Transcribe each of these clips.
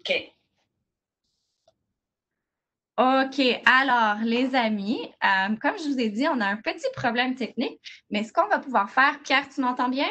OK. OK, alors les amis, comme je vous ai dit, on a un petit problème technique, mais ce qu'on va pouvoir faire, Pierre, tu m'entends bien?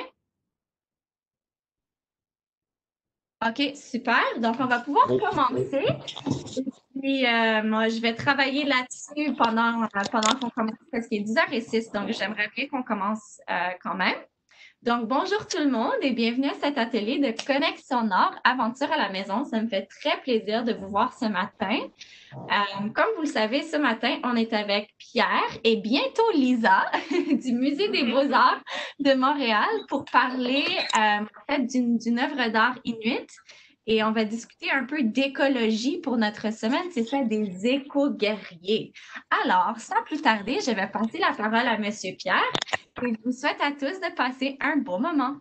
OK, super. Donc, on va pouvoir Oui, commencer. Puis, moi, je vais travailler là-dessus pendant qu'on commence, parce qu'il est 10h06, donc j'aimerais bien qu'on commence quand même. Donc, bonjour tout le monde et bienvenue à cet atelier de Connexion Nord, Aventure à la maison. Ça me fait très plaisir de vous voir ce matin. Comme vous le savez, ce matin, on est avec Pierre et bientôt Lisa du Musée des Beaux-Arts de Montréal pour parler en fait d'une œuvre d'art inuit. Et on va discuter un peu d'écologie pour notre semaine, c'est ça, des éco-guerriers. Alors, sans plus tarder, je vais passer la parole à Monsieur Pierre et je vous souhaite à tous de passer un bon moment.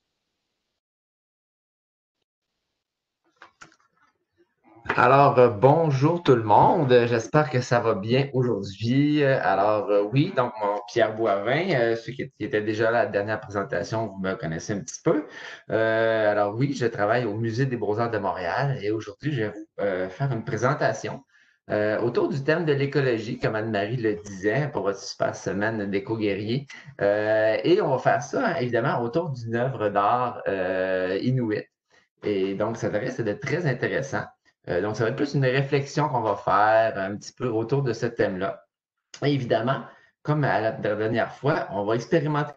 alors bonjour tout le monde. J'espère que ça va bien aujourd'hui. Oui, donc mon Pierre Boivin, ceux qui étaient déjà là à la dernière présentation, vous me connaissez un petit peu. Alors oui, je travaille au Musée des Beaux-Arts de Montréal et aujourd'hui, je vais vous faire une présentation autour du thème de l'écologie, comme Anne-Marie le disait, pour votre super semaine d'éco-guerrier. Et on va faire ça, hein, évidemment, autour d'une œuvre d'art inuit. Et donc, ça risque d'être très intéressant. Donc, ça va être plus une réflexion qu'on va faire un petit peu autour de ce thème-là. Et évidemment, comme à la dernière fois, on va expérimenter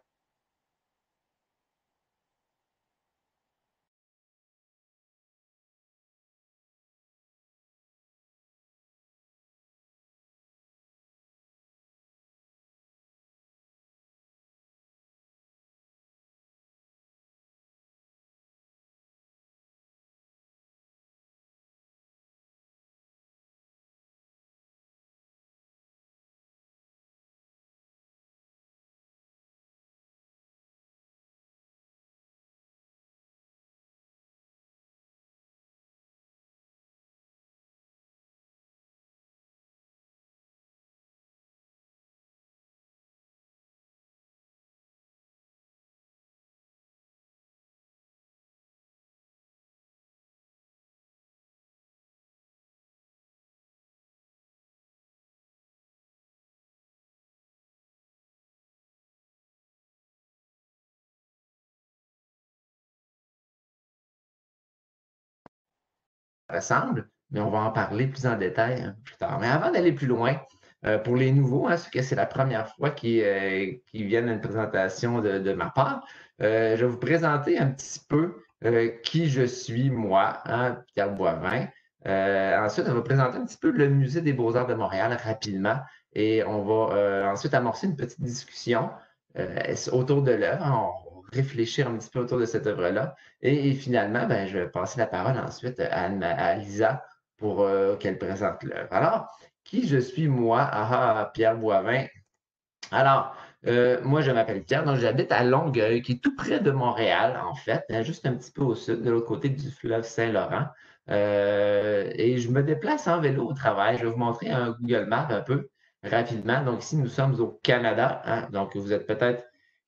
ensemble, mais on va en parler plus en détail plus tard. Mais avant d'aller plus loin, pour les nouveaux, hein, ceux que c'est la première fois qui viennent à une présentation de ma part, je vais vous présenter un petit peu qui je suis, moi, hein, Pierre Boivin. Ensuite, on va présenter un petit peu le Musée des Beaux-Arts de Montréal rapidement et on va ensuite amorcer une petite discussion autour de l'œuvre. On va réfléchir un petit peu autour de cette œuvre-là. Et finalement, ben, je vais passer la parole ensuite à Lisa pour qu'elle présente l'œuvre. Alors, qui je suis moi? Pierre Boivin. Alors, moi, je m'appelle Pierre, donc j'habite à Longueuil, qui est tout près de Montréal, en fait, hein, juste un petit peu au sud, de l'autre côté du fleuve Saint-Laurent. Et je me déplace en vélo au travail. Je vais vous montrer un Google Maps un peu rapidement. Donc, ici, nous sommes au Canada, hein, donc vous êtes peut-être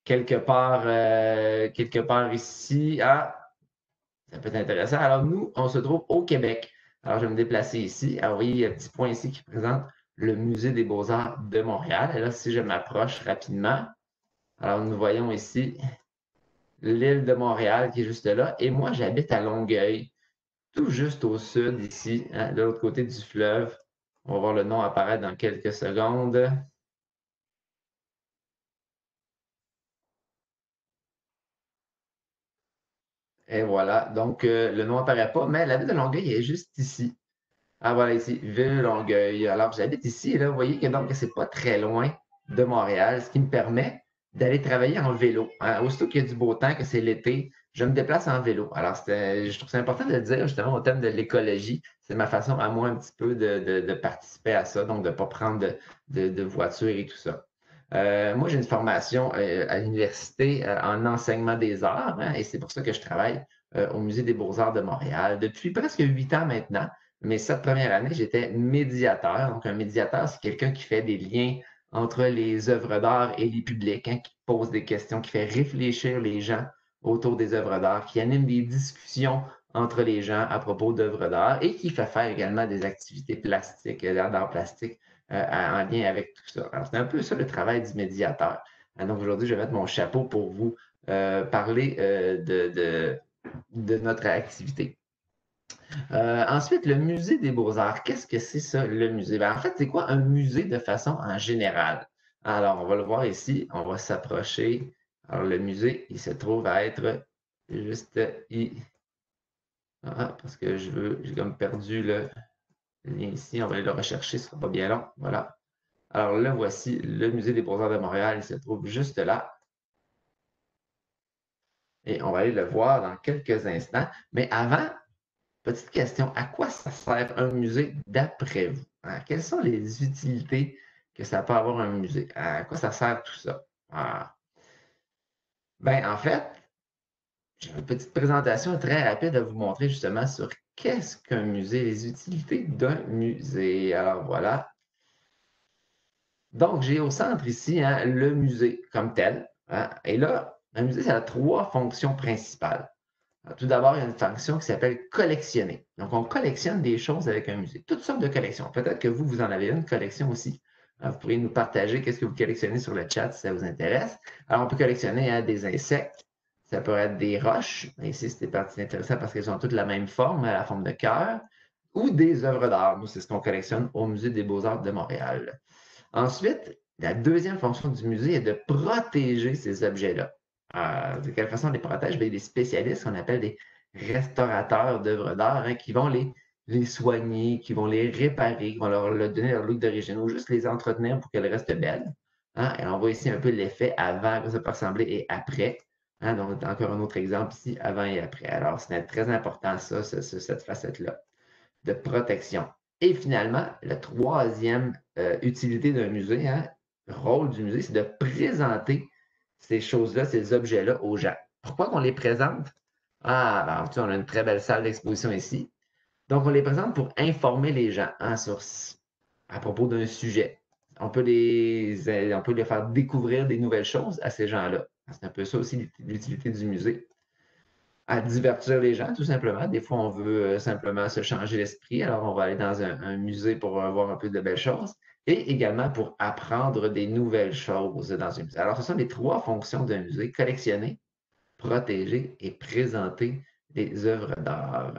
quelque part ici. Ah, ça peut être intéressant. Alors, nous, on se trouve au Québec. Alors, je vais me déplacer ici. Alors, vous voyez, il y a un petit point ici qui présente le Musée des Beaux-Arts de Montréal. Et là, si je m'approche rapidement, alors nous voyons ici l'île de Montréal qui est juste là. Et moi, j'habite à Longueuil, tout juste au sud ici, hein, de l'autre côté du fleuve. On va voir le nom apparaître dans quelques secondes. Et voilà. Donc, le nom apparaît pas, mais la ville de Longueuil est juste ici. Ah, voilà, ici, Ville-Longueuil. Alors, j'habite ici, et là, vous voyez que donc, c'est pas très loin de Montréal, ce qui me permet d'aller travailler en vélo. Hein. Aussitôt qu'il y a du beau temps, que c'est l'été, je me déplace en vélo. Alors, je trouve que c'est important de le dire, justement, au thème de l'écologie. C'est ma façon, à moi, un petit peu de participer à ça, donc de ne pas prendre de voiture et tout ça. Moi, j'ai une formation à l'université en enseignement des arts, hein, et c'est pour ça que je travaille au Musée des Beaux-Arts de Montréal depuis presque 8 ans maintenant. Mais cette première année, j'étais médiateur. Donc, un médiateur, c'est quelqu'un qui fait des liens entre les œuvres d'art et les publics, hein, qui pose des questions, qui fait réfléchir les gens autour des œuvres d'art, qui anime des discussions entre les gens à propos d'œuvres d'art et qui fait faire également des activités plastiques, d'art plastique en lien avec tout ça. Alors, c'est un peu ça le travail du médiateur. Donc, aujourd'hui, je vais mettre mon chapeau pour vous parler de notre activité. Ensuite, le musée des beaux-arts. Qu'est-ce que c'est ça, le musée? Ben, en fait, c'est quoi un musée de façon en général? Alors, on va le voir ici. On va s'approcher. Alors, le musée, il se trouve à être juste ici. Ah, parce que j'ai comme perdu le lien ici. On va aller le rechercher, ce sera pas bien long. Voilà. Alors là, voici le musée des beaux-arts de Montréal. Il se trouve juste là. Et on va aller le voir dans quelques instants. Mais avant, petite question, à quoi ça sert un musée d'après vous? Hein? Quelles sont les utilités que ça peut avoir un musée? À quoi ça sert tout ça? Ah. Ben, en fait, j'ai une petite présentation très rapide à vous montrer justement sur qu'est-ce qu'un musée, les utilités d'un musée. Alors voilà. Donc, j'ai au centre ici hein, le musée comme tel. Hein. Et là, un musée, ça a trois fonctions principales. Alors, tout d'abord, il y a une fonction qui s'appelle collectionner. Donc, on collectionne des choses avec un musée. Toutes sortes de collections. Peut-être que vous en avez une collection aussi. Alors, vous pourriez nous partager qu'est-ce que vous collectionnez sur le chat si ça vous intéresse. Alors, on peut collectionner hein, des insectes. Ça peut être des roches. Ici, c'était partie intéressant parce qu'elles ont toutes la même forme, la forme de cœur. Ou des œuvres d'art. Nous, c'est ce qu'on collectionne au Musée des beaux-arts de Montréal. Ensuite, la deuxième fonction du musée est de protéger ces objets-là. De quelle façon on les protège? Bien, il y a des spécialistes qu'on appelle des restaurateurs d'œuvres d'art hein, qui vont les soigner, qui vont les réparer, qui vont leur donner leur look d'origine ou juste les entretenir pour qu'elles restent belles. Hein. Et on voit ici un peu l'effet avant, que ça peut ressembler, et après. Hein. Donc, encore un autre exemple ici, avant et après. Alors, c'est très important, ça, cette facette-là de protection. Et finalement, la troisième utilité d'un musée, hein, rôle du musée, c'est de présenter ces choses-là, ces objets-là aux gens. Pourquoi qu'on les présente? Ah, ben, tu sais, on a une très belle salle d'exposition ici. Donc, on les présente pour informer les gens hein, à propos d'un sujet. On peut les faire découvrir des nouvelles choses à ces gens-là. C'est un peu ça aussi l'utilité du musée à divertir les gens, tout simplement. Des fois, on veut simplement se changer l'esprit, alors on va aller dans un musée pour voir un peu de belles choses et également pour apprendre des nouvelles choses dans un musée. Alors, ce sont les trois fonctions d'un musée, collectionner, protéger et présenter des œuvres d'art.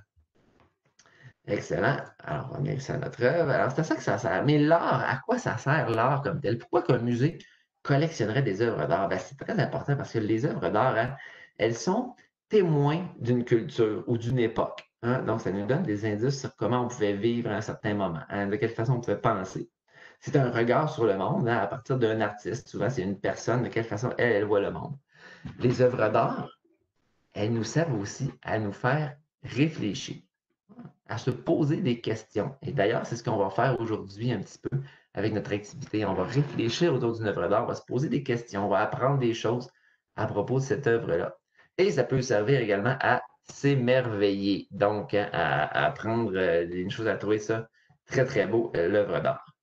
Excellent. Alors, on va mettre ça à notre œuvre. Alors, c'est à ça que ça sert. Mais l'art, à quoi ça sert l'art comme tel? Pourquoi qu'un musée collectionnerait des œuvres d'art? Ben, c'est très important parce que les œuvres d'art, hein, elles sont témoins d'une culture ou d'une époque. Hein. Donc, ça nous donne des indices sur comment on pouvait vivre à un certain moment, hein, de quelle façon on pouvait penser. C'est un regard sur le monde hein, à partir d'un artiste. Souvent, c'est une personne, de quelle façon elle voit le monde. Les œuvres d'art, elles nous servent aussi à nous faire réfléchir à se poser des questions. Et d'ailleurs, c'est ce qu'on va faire aujourd'hui un petit peu avec notre activité. On va réfléchir autour d'une œuvre d'art, on va se poser des questions, on va apprendre des choses à propos de cette œuvre-là. Et ça peut servir également à s'émerveiller, donc hein, à apprendre une chose, à trouver ça très, très beau, l'œuvre d'art.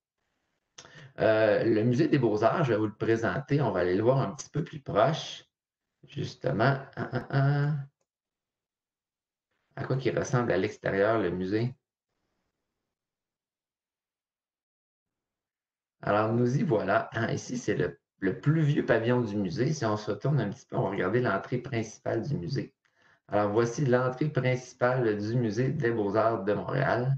Le musée des beaux-arts, je vais vous le présenter, on va aller le voir un petit peu plus proche, justement. À quoi qu'il ressemble à l'extérieur, le musée? Alors, nous y voilà. Hein, ici, c'est le plus vieux pavillon du musée. Si on se retourne un petit peu, on va regarder l'entrée principale du musée. Alors, voici l'entrée principale du musée des beaux-arts de Montréal.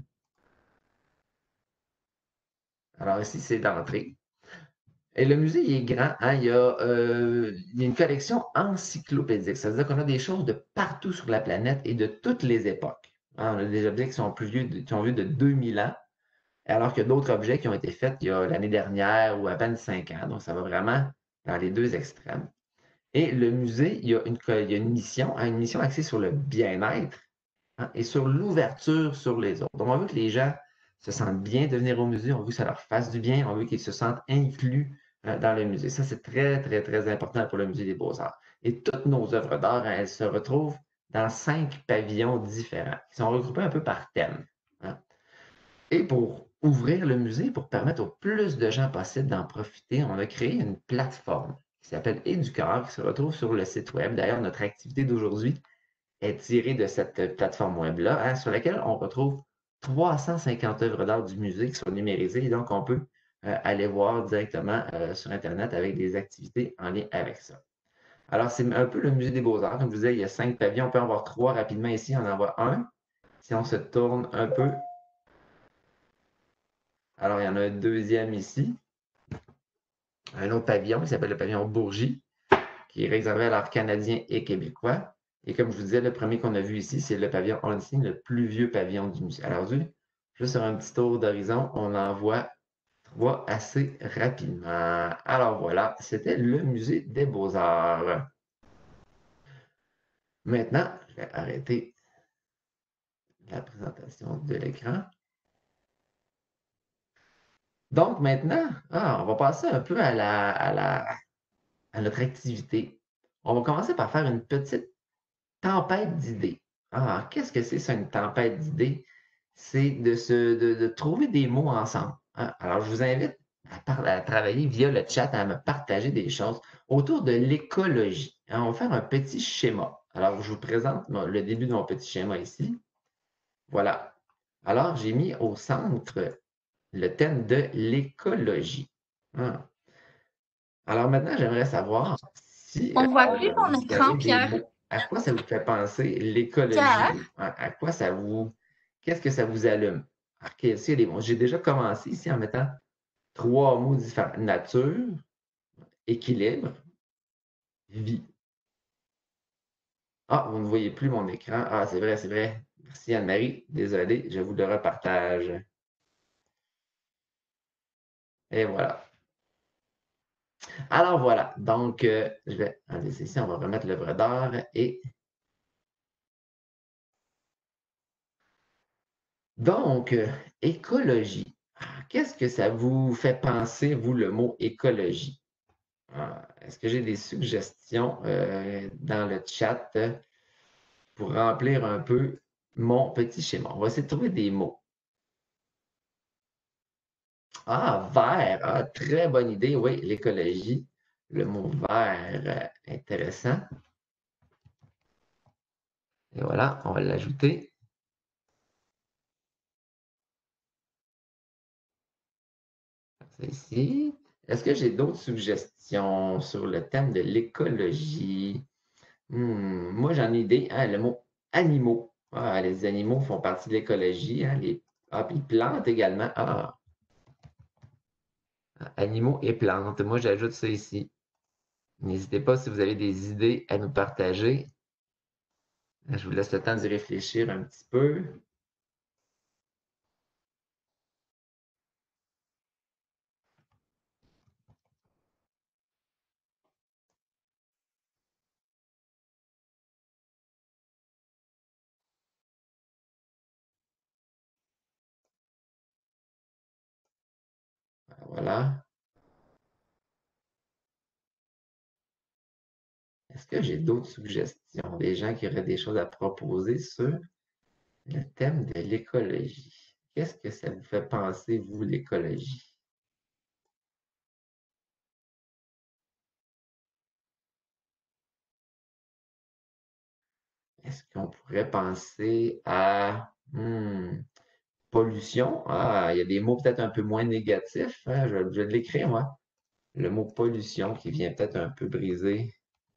Alors, ici, c'est l'entrée. Et le musée, il est grand. Hein, il y a une collection encyclopédique. Ça veut dire qu'on a des choses de partout sur la planète et de toutes les époques. Hein, on a des objets qui sont plus vieux, qui ont vu de 2000 ans. Alors que d'autres objets qui ont été faits il y a l'année dernière ou à peine 5 ans. Donc, ça va vraiment dans les deux extrêmes. Et le musée, il y a une mission axée sur le bien-être hein, et sur l'ouverture sur les autres. Donc, on veut que les gens se sentent bien de venir au musée, on veut que ça leur fasse du bien, on veut qu'ils se sentent inclus dans le musée. Ça, c'est très, très, très important pour le musée des beaux-arts. Et toutes nos œuvres d'art, hein, elles se retrouvent dans 5 pavillons différents, qui sont regroupés un peu par thème. Hein. Et pour ouvrir le musée, pour permettre au plus de gens possible d'en profiter, on a créé une plateforme qui s'appelle Éducœur, qui se retrouve sur le site web. D'ailleurs, notre activité d'aujourd'hui est tiré de cette plateforme web-là, hein, sur laquelle on retrouve 350 œuvres d'art du musée qui sont numérisées. Et donc, on peut aller voir directement sur Internet avec des activités en lien avec ça. Alors, c'est un peu le musée des beaux-arts. Comme je vous disais, il y a 5 pavillons. On peut en voir 3 rapidement ici. On en voit un. Si on se tourne un peu, alors il y en a un deuxième ici. Un autre pavillon qui s'appelle le pavillon Bourgie, qui est réservé à l'art canadien et québécois. Et comme je vous disais, le premier qu'on a vu ici, c'est le pavillon Hansing, le plus vieux pavillon du musée. Alors, juste sur un petit tour d'horizon, on en voit 3 assez rapidement. Alors voilà, c'était le musée des beaux-arts. Maintenant, je vais arrêter la présentation de l'écran. Donc maintenant, on va passer un peu à notre activité. On va commencer par faire une petite tempête d'idées. Qu'est-ce que c'est ça, une tempête d'idées? C'est de trouver des mots ensemble, hein. Alors, je vous invite à travailler via le chat, à me partager des choses autour de l'écologie, hein. On va faire un petit schéma. Alors, je vous présente le début de mon petit schéma ici. Voilà. Alors, j'ai mis au centre le thème de l'écologie, hein. Alors maintenant, j'aimerais savoir si On voit plus ton vous écran, avez des Pierre. mots. À quoi ça vous fait penser l'écologie? Pierre? À quoi ça vous... Qu'est-ce que ça vous allume? Alors, quels sont les mots? J'ai déjà commencé ici en mettant 3 mots différents. Nature, équilibre, vie. Vous ne voyez plus mon écran. C'est vrai, c'est vrai. Merci Anne-Marie. Désolé, je vous le repartage. Et voilà. Alors voilà. Donc, je vais enlever ici, on va remettre l'œuvre d'art et donc, écologie. Qu'est-ce que ça vous fait penser, vous, le mot écologie? Est-ce que j'ai des suggestions dans le chat pour remplir un peu mon petit schéma? On va essayer de trouver des mots. Vert. Très bonne idée. Oui, l'écologie. Le mot vert, intéressant. Et voilà, on va l'ajouter. C'est ici. Est-ce que j'ai d'autres suggestions sur le thème de l'écologie? Moi, j'en ai idée, hein, le mot animaux. Les animaux font partie de l'écologie, hein, puis plantes également. Animaux et plantes. Moi, j'ajoute ça ici. N'hésitez pas si vous avez des idées à nous partager. Je vous laisse le temps d'y réfléchir un petit peu. Voilà. Est-ce que j'ai d'autres suggestions? Des gens qui auraient des choses à proposer sur le thème de l'écologie. Qu'est-ce que ça vous fait penser, vous, l'écologie? Est-ce qu'on pourrait penser à pollution? Il y a des mots peut-être un peu moins négatifs, hein. Je vais l'écrire, moi. Le mot pollution qui vient peut-être un peu briser.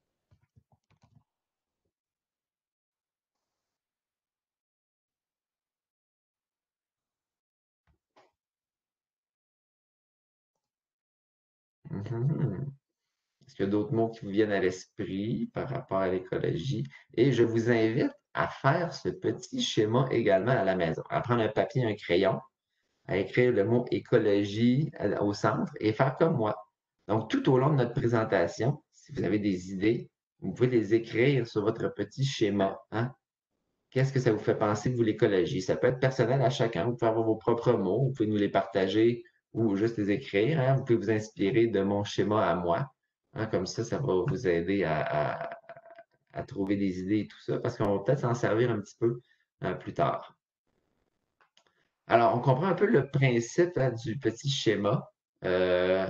Mhm. Est-ce qu'il y a d'autres mots qui vous viennent à l'esprit par rapport à l'écologie? Et je vous invite à faire ce petit schéma également à la maison. À prendre un papier et un crayon, à écrire le mot écologie au centre et faire comme moi. Donc, tout au long de notre présentation, si vous avez des idées, vous pouvez les écrire sur votre petit schéma, hein. Qu'est-ce que ça vous fait penser, vous, l'écologie? Ça peut être personnel à chacun. Vous pouvez avoir vos propres mots, vous pouvez nous les partager ou juste les écrire, hein. Vous pouvez vous inspirer de mon schéma à moi, hein. Comme ça va vous aider à trouver des idées et tout ça, parce qu'on va peut-être s'en servir un petit peu plus tard. Alors, on comprend un peu le principe, hein, du petit schéma euh,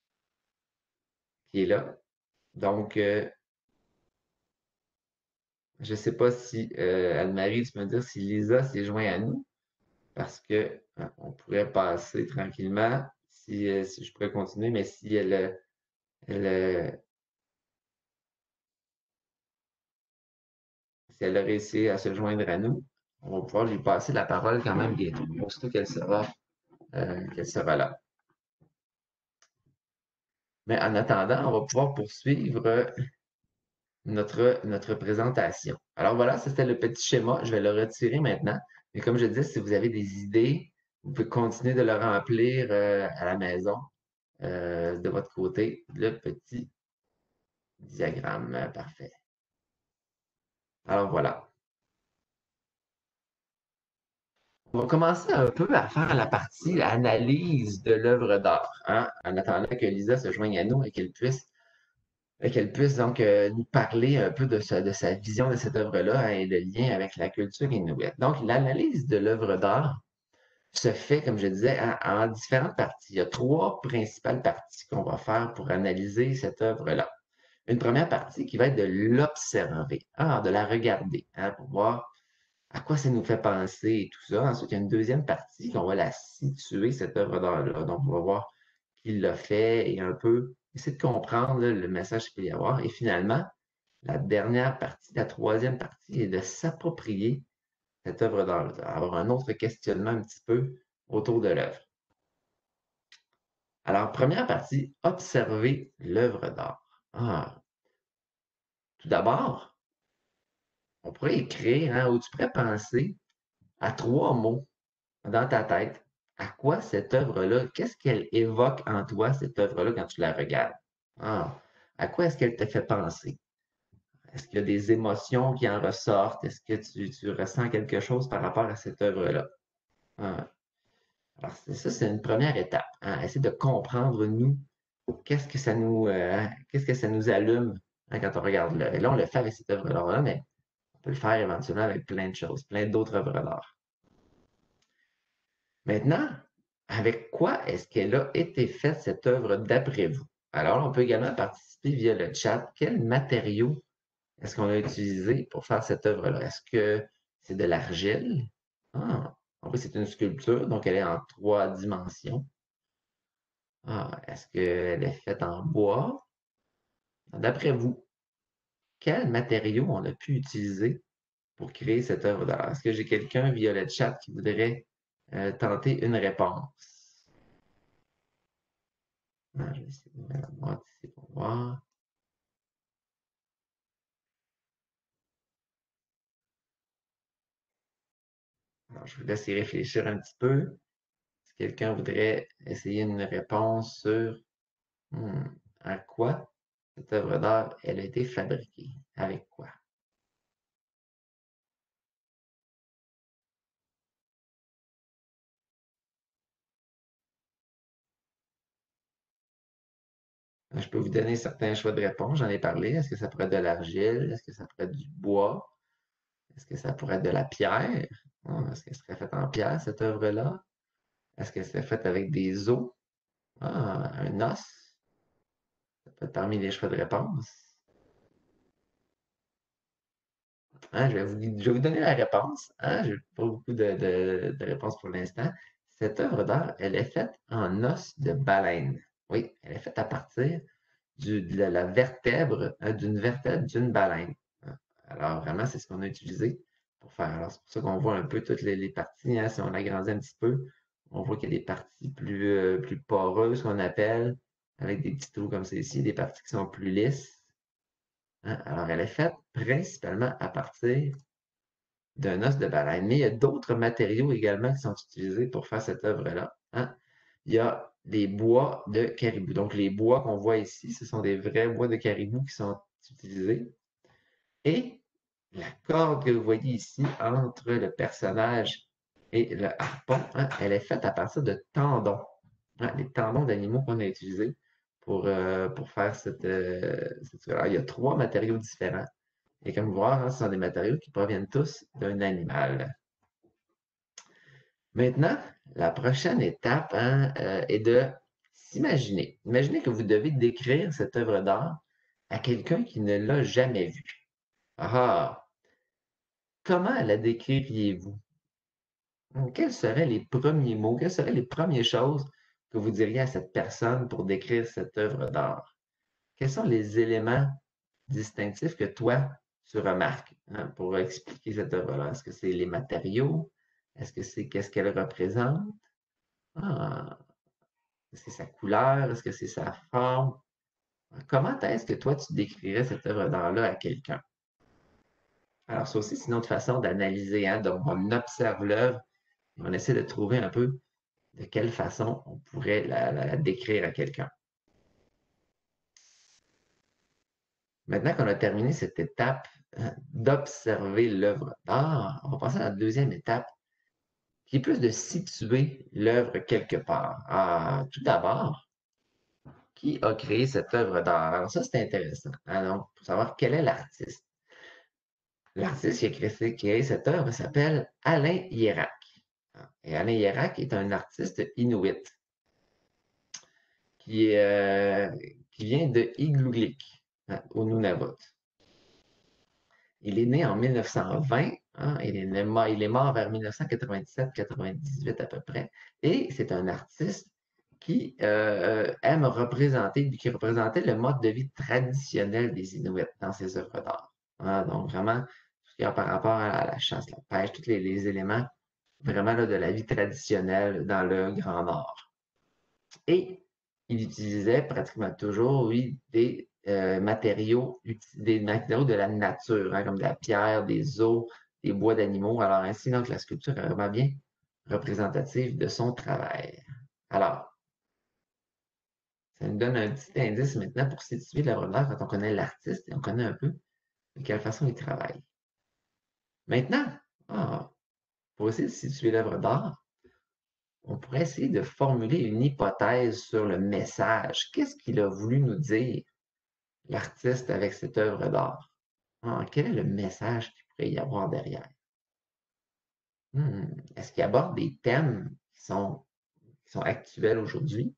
qui est là. Donc, Je ne sais pas si Anne-Marie, tu peux me dire si Lisa s'est joint à nous, parce que on pourrait passer tranquillement si je pourrais continuer, mais si elle, si elle a réussi à se joindre à nous, on va pouvoir lui passer la parole quand même bientôt, aussitôt qu'elle sera là. Mais en attendant, on va pouvoir poursuivre notre présentation. Alors voilà, c'était le petit schéma. Je vais le retirer maintenant. Mais comme je disais, si vous avez des idées, vous pouvez continuer de le remplir à la maison de votre côté, le petit diagramme. Parfait. Alors voilà. On va commencer un peu à faire la partie analyse de l'œuvre d'art, hein, en attendant que Lisa se joigne à nous et qu'elle puisse donc nous parler un peu de sa vision de cette œuvre-là, hein, et le lien avec la culture inuit. Donc, l'analyse de l'œuvre d'art se fait, comme je disais, en différentes parties. Il y a trois principales parties qu'on va faire pour analyser cette œuvre-là. Une première partie qui va être de l'observer, de la regarder, hein, pour voir à quoi ça nous fait penser et tout ça. Ensuite, il y a une deuxième partie qu'on va la situer, cette œuvre d'art-là. Donc, on va voir qui l'a fait et un peu essayer de comprendre là, le message qu'il peut y avoir. Et finalement, la dernière partie, la troisième partie, est de s'approprier cette œuvre d'art, avoir un autre questionnement un petit peu autour de l'œuvre. Alors, première partie, observer l'œuvre d'art. Tout d'abord, on pourrait écrire, hein, ou tu pourrais penser à trois mots dans ta tête. À quoi cette œuvre-là, qu'est-ce qu'elle évoque en toi, cette œuvre-là, quand tu la regardes? Ah, à quoi est-ce qu'elle te fait penser? Est-ce qu'il y a des émotions qui en ressortent? Est-ce que tu ressens quelque chose par rapport à cette œuvre-là? Ah, alors, ça, c'est une première étape, hein. Essayer de comprendre, nous, qu'est-ce que ça nous allume, hein, quand on regarde là. Et là, on le fait avec cette œuvre d'art-là, mais on peut le faire éventuellement avec plein de choses, plein d'autres œuvres d'art. Maintenant, avec quoi est-ce qu'elle a été faite, cette œuvre, d'après vous? Alors, on peut également participer via le chat. Quels matériaux est-ce qu'on a utilisé pour faire cette œuvre-là? Est-ce que c'est de l'argile? En fait, c'est une sculpture, donc elle est en 3 dimensions. Est-ce qu'elle est faite en bois? D'après vous, quels matériaux on a pu utiliser pour créer cette œuvre d'art? Est-ce que j'ai quelqu'un via le chat qui voudrait tenter une réponse? Je vais essayer de mettre la boîte ici pour voir. Alors, je vous laisse y réfléchir un petit peu. Si quelqu'un voudrait essayer une réponse sur hmm, à quoi cette œuvre d'art elle a été fabriquée? Avec quoi? Je peux vous donner certains choix de réponse, j'en ai parlé. Est-ce que ça pourrait être de l'argile? Est-ce que ça pourrait être du bois? Est-ce que ça pourrait être de la pierre? Est-ce qu'elle serait faite en pierre, cette œuvre-là? Est-ce qu'elle serait faite avec des os? Un os? Ça peut être parmi les choix de réponse. Je vais vous donner la réponse. Je n'ai pas beaucoup de réponses pour l'instant. Cette œuvre d'art, elle est faite en os de baleine. Oui, elle est faite à partir de la vertèbre, d'une vertèbre d'une baleine. Hein. Alors, vraiment, c'est ce qu'on a utilisé pour faire. Alors, c'est pour ça qu'on voit un peu toutes les parties, hein. Si on agrandit un petit peu, on voit qu'il y a des parties plus poreuses qu'on appelle, avec des petits trous comme ceci, des parties qui sont plus lisses. Hein. Alors, elle est faite principalement à partir d'un os de baleine. Mais il y a d'autres matériaux également qui sont utilisés pour faire cette œuvre-là. Hein. Il y a des bois de caribou. Donc, les bois qu'on voit ici, ce sont des vrais bois de caribou qui sont utilisés. Et la corde que vous voyez ici entre le personnage et le harpon, hein, elle est faite à partir de tendons. Hein, les tendons d'animaux qu'on a utilisés pour faire cette. Alors, il y a 3 matériaux différents. Et comme vous voyez, hein, ce sont des matériaux qui proviennent tous d'un animal. Maintenant, la prochaine étape, hein, est de s'imaginer. Imaginez que vous devez décrire cette œuvre d'art à quelqu'un qui ne l'a jamais vue. Ah! comment la décririez-vous? Quels seraient les premiers mots, quelles seraient les premières choses que vous diriez à cette personne pour décrire cette œuvre d'art? Quels sont les éléments distinctifs que toi, tu remarques pour expliquer cette œuvre-là? Est-ce que c'est les matériaux? Est-ce que c'est qu'est-ce qu'elle représente? Ah, est-ce que c'est sa couleur? Est-ce que c'est sa forme? Comment est-ce que toi, tu décrirais cette œuvre d'art-là à quelqu'un? Alors, ça aussi, c'est une autre façon d'analyser, hein? Donc, on observe l'œuvre et on essaie de trouver un peu de quelle façon on pourrait la décrire à quelqu'un. Maintenant qu'on a terminé cette étape d'observer l'œuvre d'art, on va passer à la deuxième étape, qui est plus de situer l'œuvre quelque part. Tout d'abord, qui a créé cette œuvre d'art? Alors ça, c'est intéressant. Donc, pour savoir quel est l'artiste. L'artiste qui a créé cette œuvre s'appelle Alain Hierak. Et Alain Hierak est un artiste inuit qui vient de Igloolik, au Nunavut. Il est né en 1920, il est mort vers 1997-98 à peu près, et c'est un artiste qui aime représenter, qui représentait le mode de vie traditionnel des Inuits dans ses œuvres d'art. Donc vraiment, tout ce qui a par rapport à la chasse, la pêche, tous les éléments vraiment là, de la vie traditionnelle dans le Grand Nord. Et il utilisait pratiquement toujours, oui, des matériaux de la nature, comme de la pierre, des os, des bois d'animaux. Alors ainsi, donc, la sculpture est vraiment bien représentative de son travail. Alors, ça nous donne un petit indice maintenant pour situer l'œuvre d'art quand on connaît l'artiste et on connaît un peu de quelle façon il travaille. Maintenant, pour essayer de situer l'œuvre d'art, on pourrait essayer de formuler une hypothèse sur le message. Qu'est-ce qu'il a voulu nous dire, l'artiste, avec cette œuvre d'art? Quel est le message qu'il pourrait y avoir derrière? Est-ce qu'il aborde des thèmes qui sont actuels aujourd'hui?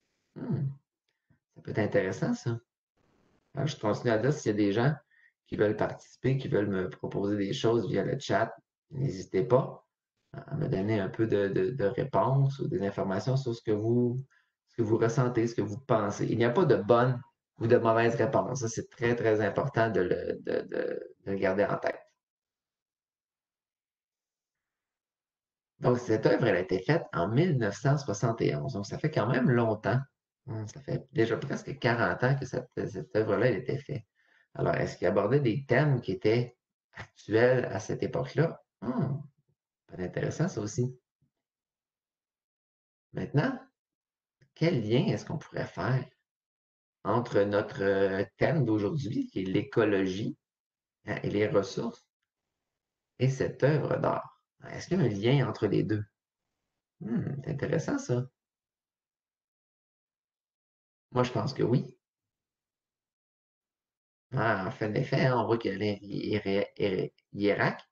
Ça peut être intéressant, ça. Alors, je continue à dire s'il y a des gens qui veulent participer, qui veulent me proposer des choses via le chat, n'hésitez pas à me donner un peu de réponses ou des informations sur ce que vous ressentez, ce que vous pensez. Il n'y a pas de bonne ou de mauvaise réponse. Ça, c'est très, très important de le garder en tête. Donc, cette œuvre, elle a été faite en 1971. Donc, ça fait quand même longtemps. Ça fait déjà presque 40 ans que cette œuvre-là a été faite. Alors, est-ce qu'il abordait des thèmes qui étaient actuels à cette époque-là? Pas intéressant, ça aussi. Maintenant, quel lien est-ce qu'on pourrait faire entre notre thème d'aujourd'hui, qui est l'écologie et les ressources, et cette œuvre d'art? Est-ce qu'il y a un lien entre les deux? C'est intéressant, ça. Moi, je pense que oui. En fait, d'effet, on voit que l'Irak.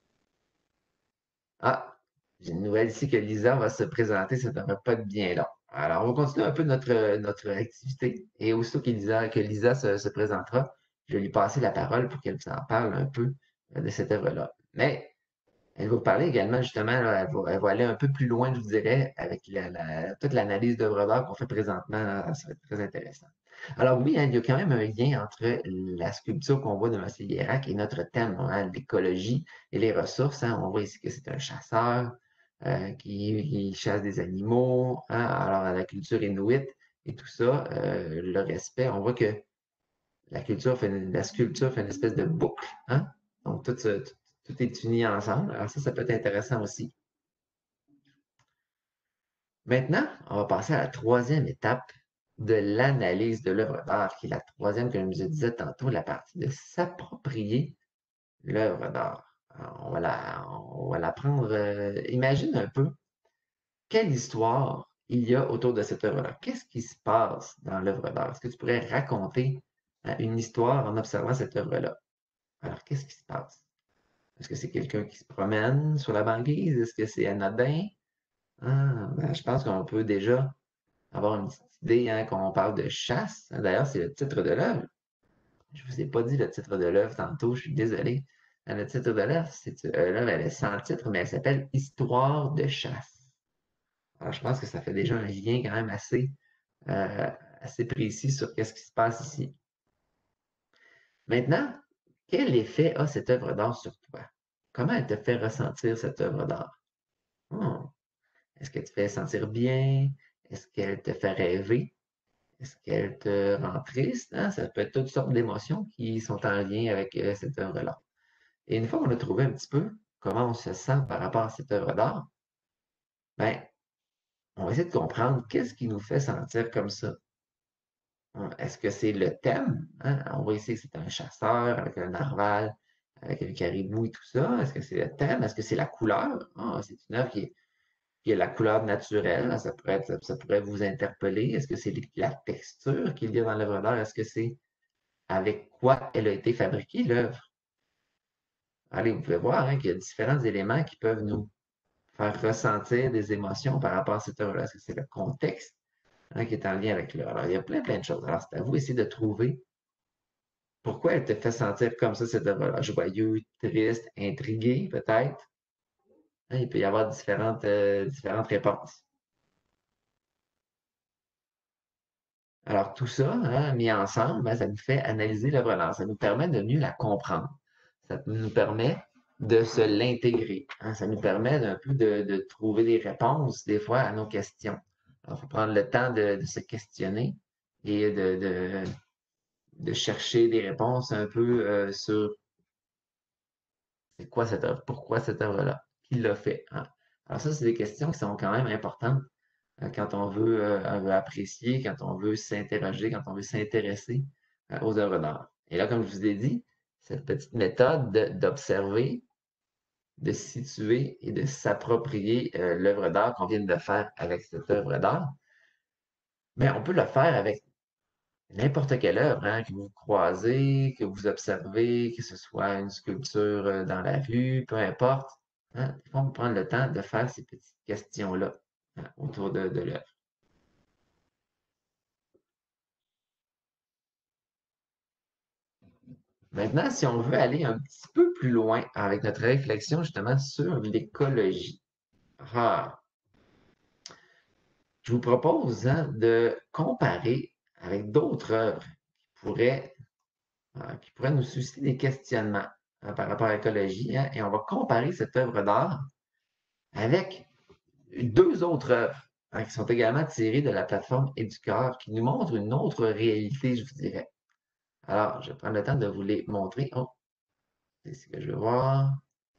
J'ai une nouvelle ici que Lisa va se présenter, ça ne devrait pas être bien long. Alors, on va continuer un peu notre activité. Et aussitôt que Lisa se présentera, je vais lui passer la parole pour qu'elle vous en parle un peu de cette œuvre-là. Mais elle va vous parler également, justement, là, elle va aller un peu plus loin, je vous dirais, avec toute l'analyse d'œuvre d'art qu'on fait présentement. Là, ça va être très intéressant. Alors oui, il y a quand même un lien entre la sculpture qu'on voit de M. Hierak et notre thème, l'écologie et les ressources. On voit ici que c'est un chasseur qui chasse des animaux. Alors, la culture inuit et tout ça, le respect, on voit que la sculpture fait une espèce de boucle. Donc, tout est uni ensemble. Alors ça peut être intéressant aussi. Maintenant, on va passer à la troisième étape de l'analyse de l'œuvre d'art, qui est la troisième que je vous disais tantôt, la partie de s'approprier l'œuvre d'art. On va la prendre. Imagine un peu quelle histoire il y a autour de cette œuvre-là. Qu'est-ce qui se passe dans l'œuvre d'art? Est-ce que tu pourrais raconter une histoire en observant cette œuvre-là? Alors, qu'est-ce qui se passe? Est-ce que c'est quelqu'un qui se promène sur la banquise? Est-ce que c'est anodin? Je pense qu'on peut déjà avoir une petite idée quand on parle de chasse. D'ailleurs, c'est le titre de l'œuvre. Je ne vous ai pas dit le titre de l'œuvre tantôt, je suis désolé. Le titre de l'œuvre, l'œuvre, elle est sans titre, mais elle s'appelle Histoire de chasse. Alors, je pense que ça fait déjà un lien quand même euh, assez précis sur qu'est-ce qui se passe ici. Maintenant, quel effet a cette œuvre d'art sur toi? Comment elle te fait ressentir cette œuvre d'art? Hmm. Est-ce qu'elle te fait sentir bien? Est-ce qu'elle te fait rêver? Est-ce qu'elle te rend triste? Hein? Ça peut être toutes sortes d'émotions qui sont en lien avec cette œuvre-là. Et une fois qu'on a trouvé un petit peu comment on se sent par rapport à cette œuvre d'art, ben, on va essayer de comprendre qu'est-ce qui nous fait sentir comme ça. Est-ce que c'est le thème? Hein? On va essayer que c'est un chasseur avec un narval, avec un caribou et tout ça. Est-ce que c'est le thème? Est-ce que c'est la couleur? Ah, c'est une œuvre qui est la couleur naturelle. Ça pourrait vous interpeller. Est-ce que c'est la texture qu'il y a dans l'œuvre d'art? Est-ce que c'est avec quoi elle a été fabriquée, l'œuvre? Allez, vous pouvez voir hein, qu'il y a différents éléments qui peuvent nous faire ressentir des émotions par rapport à cette œuvre-là. Est-ce que c'est le contexte hein, qui est en lien avec l'œuvre? Alors, il y a plein de choses. Alors, c'est à vous d'essayer de trouver pourquoi elle te fait sentir comme ça, cette œuvre-là. Joyeux, triste, intrigué, peut-être. Hein, il peut y avoir différentes réponses. Alors, tout ça, hein, mis ensemble, ben, ça nous fait analyser l'œuvre d'art. Ça nous permet de mieux la comprendre. Ça nous permet de se l'intégrer. Hein. Ça nous permet d'un peu de trouver des réponses, des fois, à nos questions. Alors, il faut prendre le temps de se questionner et de chercher des réponses un peu sur c'est quoi cette œuvre, pourquoi cette œuvre-là, qui l'a fait. Hein. Alors ça, c'est des questions qui sont quand même importantes quand on veut apprécier, quand on veut s'interroger, quand on veut s'intéresser aux œuvres d'art. Et là, comme je vous ai dit, cette petite méthode d'observer, de situer et de s'approprier l'œuvre d'art qu'on vient de faire avec cette œuvre d'art, mais on peut le faire avec n'importe quelle œuvre hein, que vous croisez, que vous observez, que ce soit une sculpture dans la rue, peu importe. Hein, il faut prendre le temps de faire ces petites questions-là hein, autour de l'œuvre. Maintenant, si on veut aller un petit peu plus loin avec notre réflexion justement sur l'écologie, ah, je vous propose hein, de comparer avec d'autres œuvres qui pourraient nous susciter des questionnements hein, par rapport à l'écologie. Hein, et on va comparer cette œuvre d'art avec deux autres œuvres hein, qui sont également tirées de la plateforme Éducœur, qui nous montrent une autre réalité, je vous dirais. Alors, je vais prendre le temps de vous les montrer. Oh, c'est ce que je veux voir.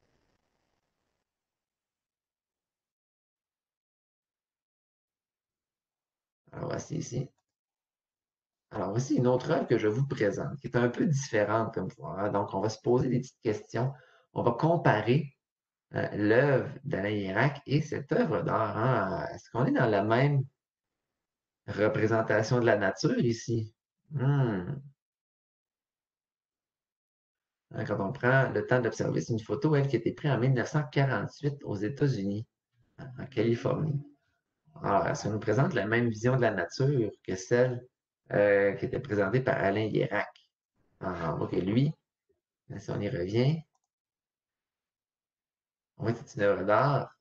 Alors, voici ici. Alors, voici une autre œuvre que je vous présente, qui est un peu différente comme fois. Hein. Donc, on va se poser des petites questions. On va comparer l'œuvre d'Alain Hirac et cette œuvre d'art. Hein. Est-ce qu'on est dans la même représentation de la nature ici? Hmm. Hein, quand on prend le temps d'observer, c'est une photo, elle, qui a été prise en 1948 aux États-Unis, hein, en Californie. Alors, ça nous présente la même vision de la nature que celle qui était présentée par Alain Hirac. Alors, on voit que lui, si on y revient, on voit que c'est une œuvre d'art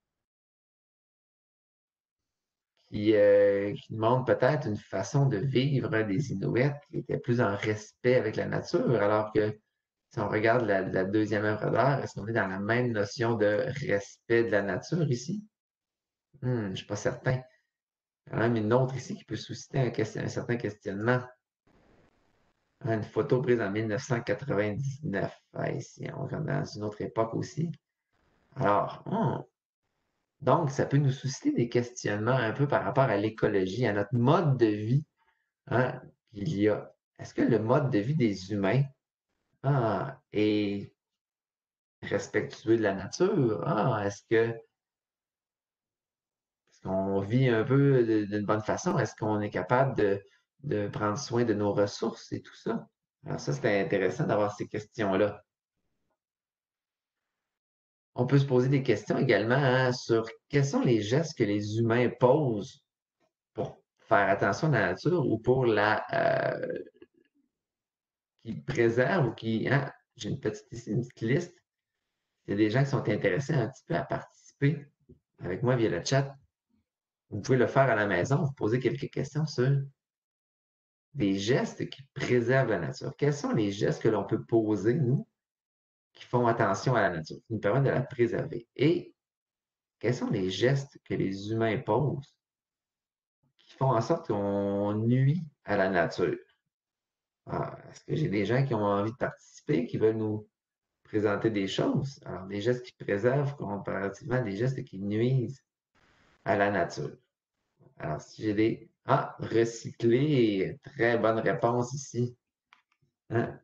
qui montre peut-être une façon de vivre des Inuits qui était plus en respect avec la nature, alors que si on regarde la deuxième œuvre d'art, est-ce qu'on est dans la même notion de respect de la nature ici? Je ne suis pas certain. Il y en a même une autre ici qui peut susciter un certain questionnement. Une photo prise en 1999. Ici, on est dans une autre époque aussi. Alors, donc, ça peut nous susciter des questionnements un peu par rapport à l'écologie, à notre mode de vie hein, qu'il y a. Est-ce que le mode de vie des humains est respectueux de la nature? Est-ce qu'on vit un peu d'une bonne façon? Est-ce qu'on est capable de prendre soin de nos ressources et tout ça? Alors ça, c'est intéressant d'avoir ces questions-là. On peut se poser des questions également hein, sur quels sont les gestes que les humains posent pour faire attention à la nature ou pour qui préserve ou qui hein, j'ai une petite liste. Il y a des gens qui sont intéressés un petit peu à participer avec moi via le chat. Vous pouvez le faire à la maison, vous posez quelques questions sur des gestes qui préservent la nature. Quels sont les gestes que l'on peut poser, nous, qui font attention à la nature, qui nous permettent de la préserver? Et quels sont les gestes que les humains posent qui font en sorte qu'on nuit à la nature? Est-ce que j'ai des gens qui ont envie de participer, qui veulent nous présenter des choses? Alors, des gestes qui préservent comparativement à des gestes qui nuisent à la nature. Alors, si j'ai des... recycler, très bonne réponse ici. Hein?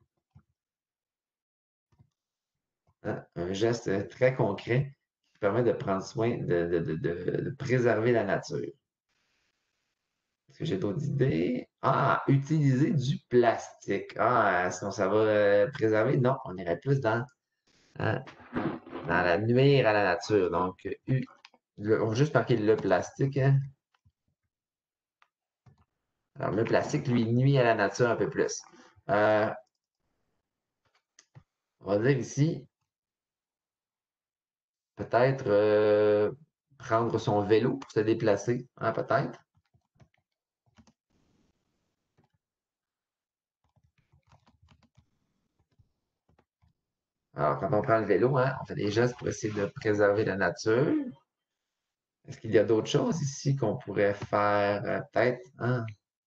Un geste très concret qui permet de prendre soin de préserver la nature. Est-ce que j'ai d'autres idées? Utiliser du plastique. Est-ce que ça va préserver? Non, on irait plus hein, dans la nuire à la nature. Donc, on va juste marquer le plastique. Hein. Alors, le plastique, lui, nuit à la nature un peu plus. On va dire ici, peut-être prendre son vélo pour se déplacer, hein, peut-être. Alors, quand on prend le vélo, hein, on fait des gestes pour essayer de préserver la nature. Est-ce qu'il y a d'autres choses ici qu'on pourrait faire, peut-être, hein?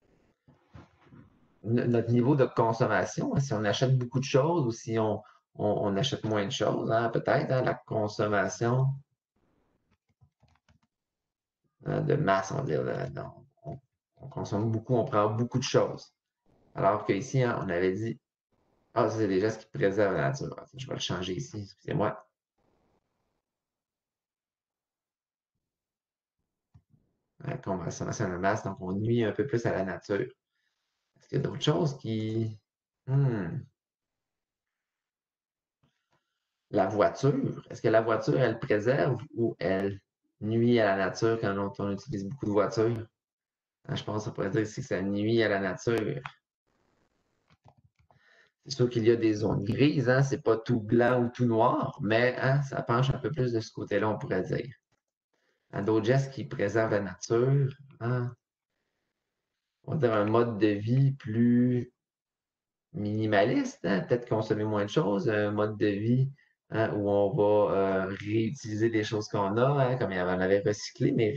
Notre niveau de consommation, hein, si on achète beaucoup de choses ou si on achète moins de choses, hein, peut-être, hein, la consommation de masse, on va dire, on consomme beaucoup, on prend beaucoup de choses. Alors qu'ici, hein, on avait dit, ça, c'est des gestes qui préservent la nature. Je vais le changer ici, excusez-moi. La consommation de masse, donc on nuit un peu plus à la nature. Est-ce qu'il y a d'autres choses qui... La voiture, est-ce que la voiture, elle préserve ou elle nuit à la nature quand on utilise beaucoup de voitures? Je pense qu'on pourrait dire ici que ça nuit à la nature. C'est sûr qu'il y a des zones grises, hein? C'est pas tout blanc ou tout noir, mais hein, ça penche un peu plus de ce côté-là, on pourrait dire. D'autres gestes qui préservent la nature, hein? On va dire un mode de vie plus minimaliste, hein? Peut-être consommer moins de choses, un mode de vie hein, où on va réutiliser des choses qu'on a, hein, comme on avait recyclé, mais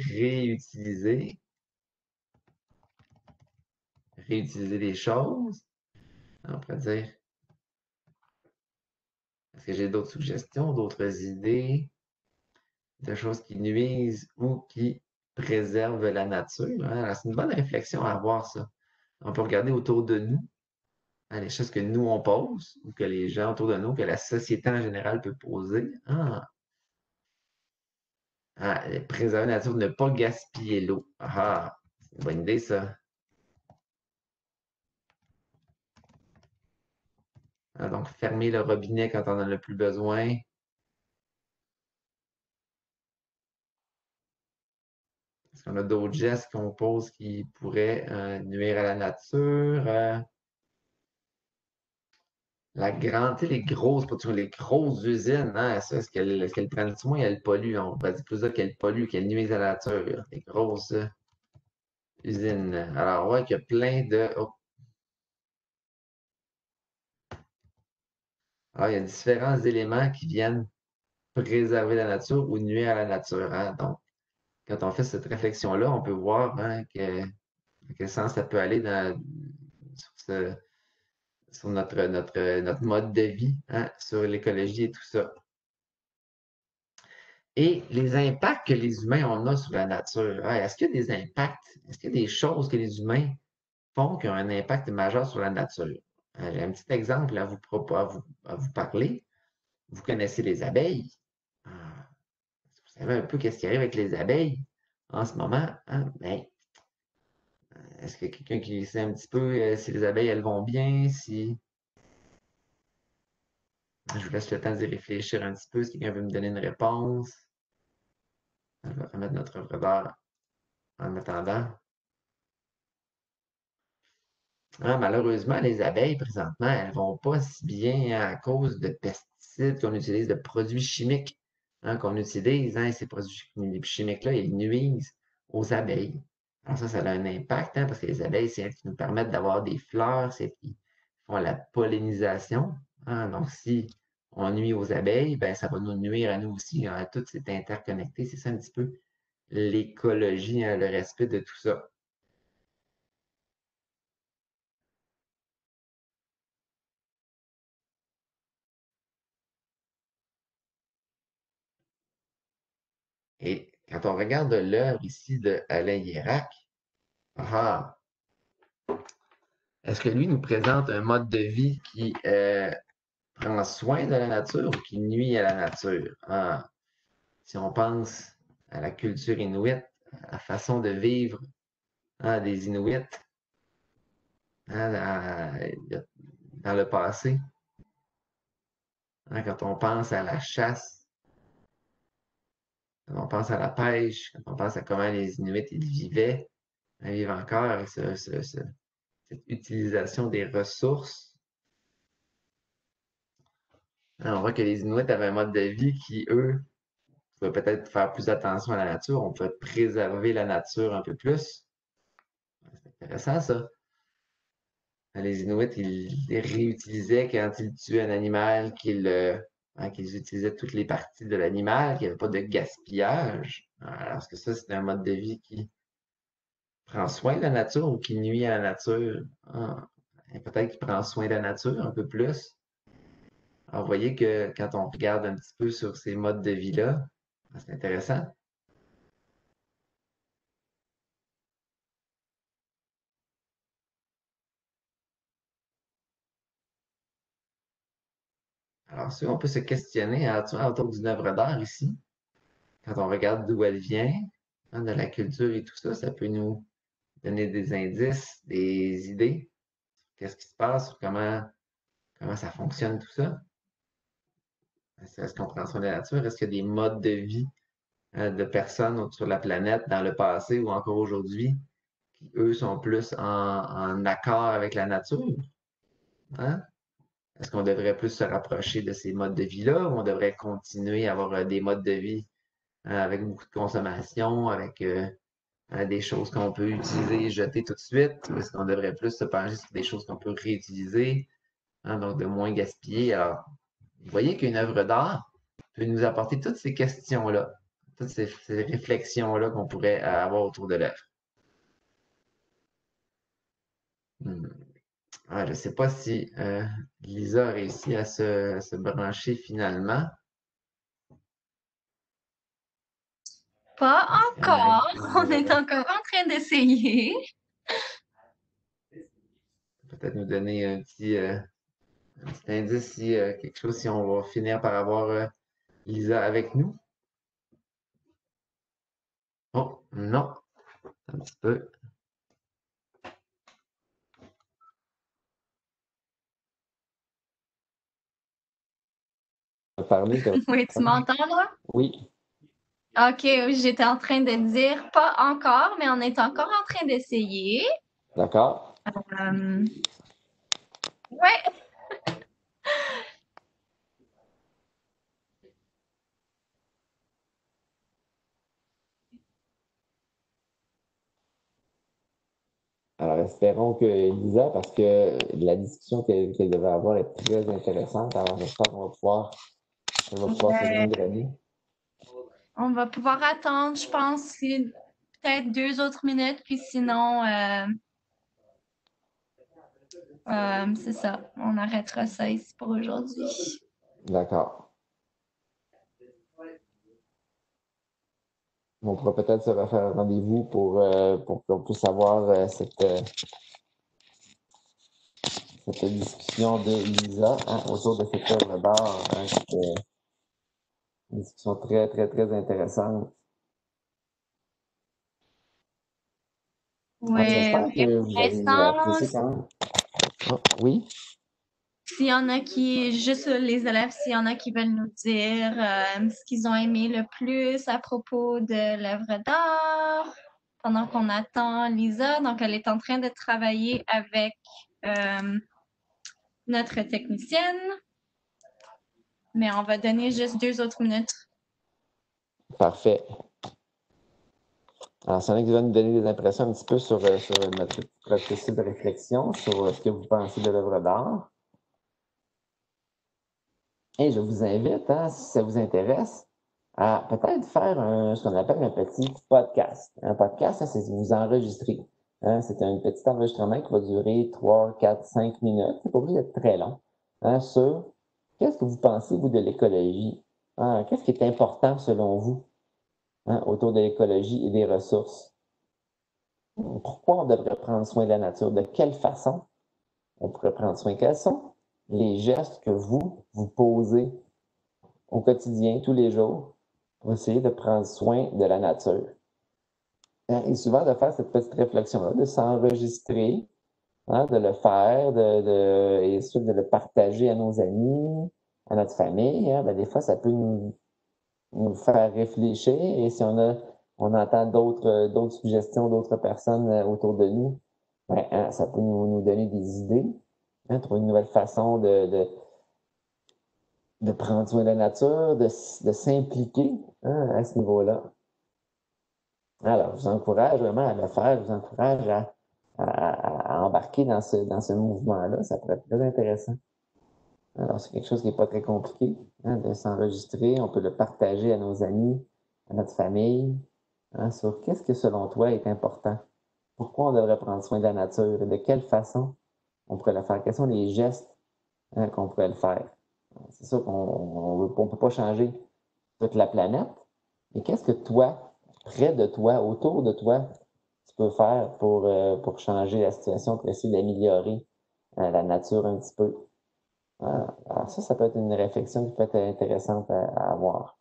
réutiliser des choses. On pourrait dire, est-ce que j'ai d'autres suggestions, d'autres idées de choses qui nuisent ou qui préservent la nature? Hein? C'est une bonne réflexion à avoir, ça. On peut regarder autour de nous, hein, les choses que nous, on pose, ou que les gens autour de nous, que la société en général peut poser. Préserver la nature, ne pas gaspiller l'eau. C'est une bonne idée, ça. Donc, fermer le robinet quand on en a le plus besoin. Est-ce qu'on a d'autres gestes qu'on pose qui pourraient nuire à la nature? Les grosses, pas toujours les grosses usines, hein, est-ce qu'elles prennent soin, elles polluent? On va dire plus qu'elles polluent, qu'elles nuisent à la nature. Les grosses usines. Alors, ouais, qu'il y a plein de. Alors, il y a différents éléments qui viennent préserver la nature ou nuire à la nature. Hein. Donc, quand on fait cette réflexion-là, on peut voir hein, dans quel sens ça peut aller sur, sur notre mode de vie, hein, sur l'écologie et tout ça. Et les impacts que les humains ont sur la nature. Est-ce qu'il y a des impacts? Est-ce qu'il y a des choses que les humains font qui ont un impact majeur sur la nature? J'ai un petit exemple à vous parler. Vous connaissez les abeilles. Vous savez un peu qu'est-ce qui arrive avec les abeilles en ce moment? Hein? Ben, est-ce qu'il y a quelqu'un qui sait un petit peu si les abeilles, elles vont bien? Je vous laisse le temps d'y réfléchir un petit peu. Si quelqu'un veut me donner une réponse? Je vais remettre notre œuvre d'art en attendant. Malheureusement, les abeilles, présentement, elles vont pas si bien à cause de pesticides qu'on utilise, de produits chimiques qu'on utilise. Ces produits chimiques-là, ils nuisent aux abeilles. Alors ça a un impact parce que les abeilles, c'est elles qui nous permettent d'avoir des fleurs, c'est elles qui font la pollinisation. Donc, si on nuit aux abeilles, ben, ça va nous nuire à nous aussi. Tout c'est interconnecté. C'est ça un petit peu l'écologie, le respect de tout ça. Et quand on regarde l'œuvre ici de Alain Hiérac, ah, est-ce que lui nous présente un mode de vie qui prend soin de la nature ou qui nuit à la nature? Si on pense à la culture inuite, à la façon de vivre des Inuits dans le passé, quand on pense à la chasse, quand on pense à la pêche, quand on pense à comment les Inuits ils vivaient, ils vivent encore avec cette utilisation des ressources. On voit que les Inuits avaient un mode de vie qui, eux, pouvaient peut-être faire plus attention à la nature. On peut préserver la nature un peu plus. C'est intéressant, ça. Les Inuits, ils réutilisaient quand ils tuaient un animal, qu'ils utilisaient toutes les parties de l'animal, qu'il n'y avait pas de gaspillage. Alors que ça, c'est un mode de vie qui prend soin de la nature ou qui nuit à la nature. Peut-être qu'il prend soin de la nature un peu plus. Alors, vous voyez que quand on regarde un petit peu sur ces modes de vie-là, c'est intéressant. Alors, si on peut se questionner autour d'une œuvre d'art ici, quand on regarde d'où elle vient, de la culture et tout ça, ça peut nous donner des indices, des idées. Qu'est-ce qui se passe, comment ça fonctionne tout ça? Est-ce qu'on prend soin de la nature? Est-ce qu'il y a des modes de vie de personnes sur la planète dans le passé ou encore aujourd'hui qui, eux, sont plus en accord avec la nature? Hein? Est-ce qu'on devrait plus se rapprocher de ces modes de vie-là ou on devrait continuer à avoir des modes de vie avec beaucoup de consommation, avec des choses qu'on peut utiliser et jeter tout de suite? Ou est-ce qu'on devrait plus se pencher sur des choses qu'on peut réutiliser, donc de moins gaspiller? Alors, vous voyez qu'une œuvre d'art peut nous apporter toutes ces questions-là, toutes ces réflexions-là qu'on pourrait avoir autour de l'œuvre. Je ne sais pas si Lisa a réussi à se brancher finalement. Pas encore. On est encore en train d'essayer. Peut-être nous donner un petit indice si quelque chose, si on va finir par avoir Lisa avec nous. Oh, non. Un petit peu. Parler, Oui, tu m'entends là? Oui. OK, oui, j'étais en train de dire pas encore, mais on est encore en train d'essayer. D'accord. Ouais. Alors, espérons que Lisa, parce que la discussion qu'elle devait avoir est très intéressante, alors j'espère qu'on va pouvoir se joindre à nous. On va pouvoir attendre, je pense, peut-être 2 autres minutes, puis sinon, c'est ça. On arrêtera ça ici pour aujourd'hui. D'accord. On pourra peut-être se refaire un rendez-vous pour qu'on puisse avoir cette discussion de Lisa autour de cette œuvre d'art. C'était une discussion très, très, très intéressante. Oui, J'espère que vous avez apprécié quand même. Oui? S'il y en a juste les élèves, s'il y en a qui veulent nous dire ce qu'ils ont aimé le plus à propos de l'œuvre d'art, pendant qu'on attend Lisa. Donc, elle est en train de travailler avec notre technicienne. Mais on va donner juste 2 autres minutes. Parfait. Alors, c'est vrai que vous allez nous donner des impressions un petit peu sur notre processus de réflexion, sur ce que vous pensez de l'œuvre d'art. Et je vous invite, si ça vous intéresse, à peut-être faire ce qu'on appelle un petit podcast. Un podcast, c'est vous enregistrer. C'est un petit enregistrement qui va durer 3, 4, 5 minutes. C'est pas obligé d'être très long. Sur qu'est-ce que vous pensez, vous, de l'écologie? Qu'est-ce qui est important selon vous autour de l'écologie et des ressources? Pourquoi on devrait prendre soin de la nature? De quelle façon on pourrait prendre soin? Quels sont les gestes que vous posez au quotidien, tous les jours, pour essayer de prendre soin de la nature? Et souvent, de faire cette petite réflexion-là, de s'enregistrer, de le faire, et ensuite de le partager à nos amis, à notre famille. Des fois, ça peut nous faire réfléchir. Et si on entend d'autres suggestions d'autres personnes autour de nous, ça peut nous donner des idées, trouver une nouvelle façon de prendre soin de la nature, de s'impliquer à ce niveau-là. Alors, je vous encourage vraiment à le faire, je vous encourage à embarquer dans ce mouvement-là. Ça pourrait être très intéressant. Alors, c'est quelque chose qui n'est pas très compliqué de s'enregistrer. On peut le partager à nos amis, à notre famille, sur qu'est-ce que, selon toi, est important. Pourquoi on devrait prendre soin de la nature et de quelle façon on pourrait le faire. Quels sont les gestes qu'on pourrait le faire. C'est sûr qu'on ne peut pas changer toute la planète, mais qu'est-ce que toi, près de toi, autour de toi, tu peux faire pour changer la situation, pour essayer d'améliorer la nature un petit peu? Alors ça peut être une réflexion qui peut être intéressante à avoir.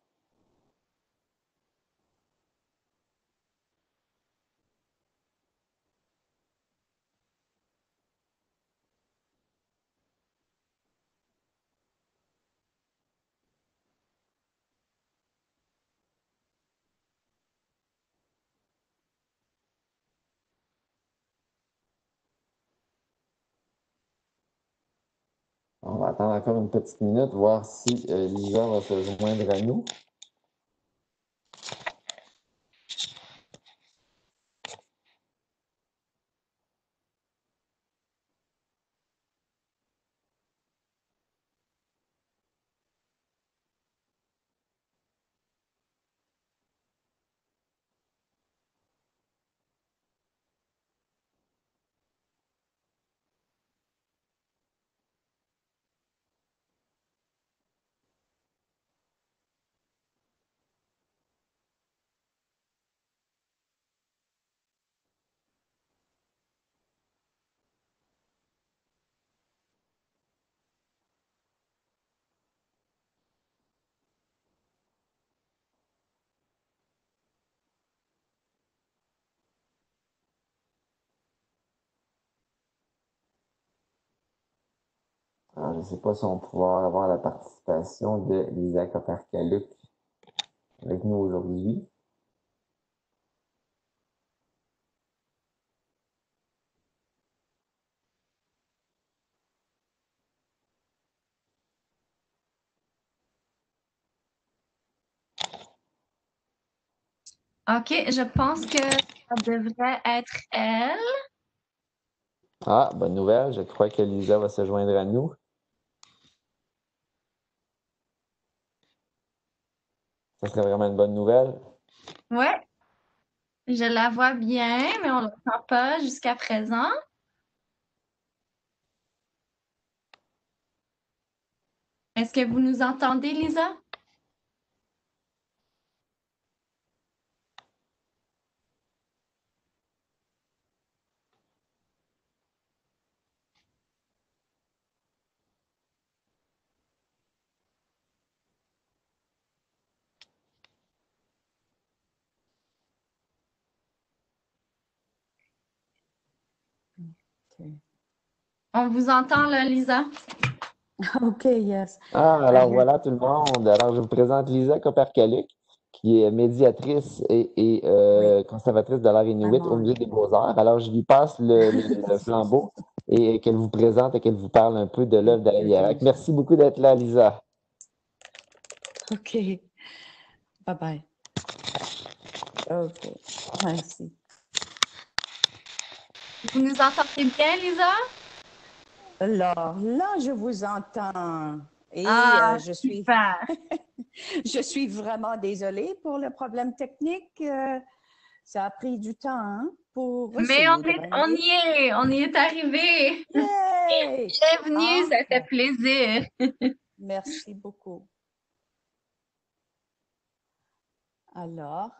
On va attendre encore une petite minute, voir si Lisa va se joindre à nous. Alors, je ne sais pas si on va pouvoir avoir la participation de Lisa Koperkaluc avec nous aujourd'hui. OK, je pense que ça devrait être elle. Ah, bonne nouvelle. Je crois que Lisa va se joindre à nous. Ça serait vraiment une bonne nouvelle. Ouais, je la vois bien, mais on ne l'entend pas jusqu'à présent. Est-ce que vous nous entendez, Lisa? Okay. On vous entend, là, Lisa? OK, yes. Alors voilà tout le monde. Alors, je vous présente Lisa Koperkaluc, qui est médiatrice et conservatrice de l'art inuit au Musée des Beaux-Arts. Alors, je lui passe le flambeau et qu'elle vous présente et qu'elle vous parle un peu de l'œuvre d'Alain Guérac. Merci beaucoup d'être là, Lisa. OK. Bye-bye. OK. Merci. Vous nous entendez bien, Lisa? Alors, là, je vous entends et Ah, je super. suis vraiment désolée pour le problème technique. Ça a pris du temps hein, pour Mais essayer de régler. on y est arrivé. Yay! Bienvenue, ça fait plaisir. Merci beaucoup. Alors,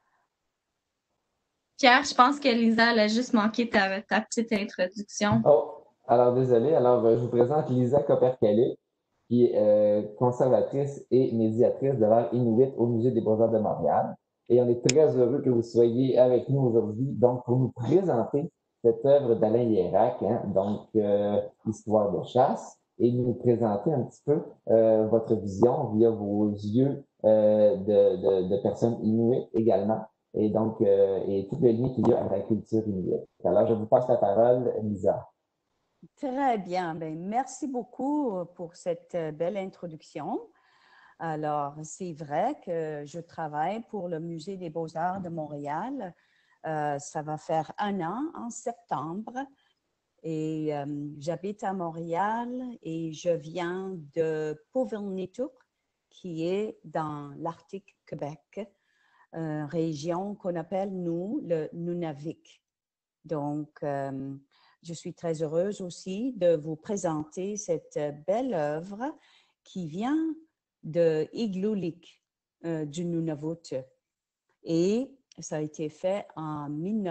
Pierre, je pense que Lisa, elle a juste manqué ta petite introduction. Oh, alors désolé. Alors, je vous présente Lisa Coppercalé, qui est conservatrice et médiatrice de l'art inuit au Musée des Beaux-Arts de Montréal. Et on est très heureux que vous soyez avec nous aujourd'hui, donc pour nous présenter cette œuvre d'Alain Guérac, hein, donc Histoire de chasse, et nous présenter un petit peu votre vision via vos yeux de personnes inuites également, et donc et tout le lien qu'il y a à la culture inuite. Alors, je vous passe la parole, Lisa. très bien. Ben, merci beaucoup pour cette belle introduction. Alors, c'est vrai que je travaille pour le Musée des Beaux-Arts de Montréal. Ça va faire 1 an en septembre. Et j'habite à Montréal et je viens de Pauvilnituk, qui est dans l'Arctique Québec, région qu'on appelle, nous, le Nunavik. Donc, je suis très heureuse aussi de vous présenter cette belle œuvre qui vient de Igloolik, du Nunavut. Et ça a été fait en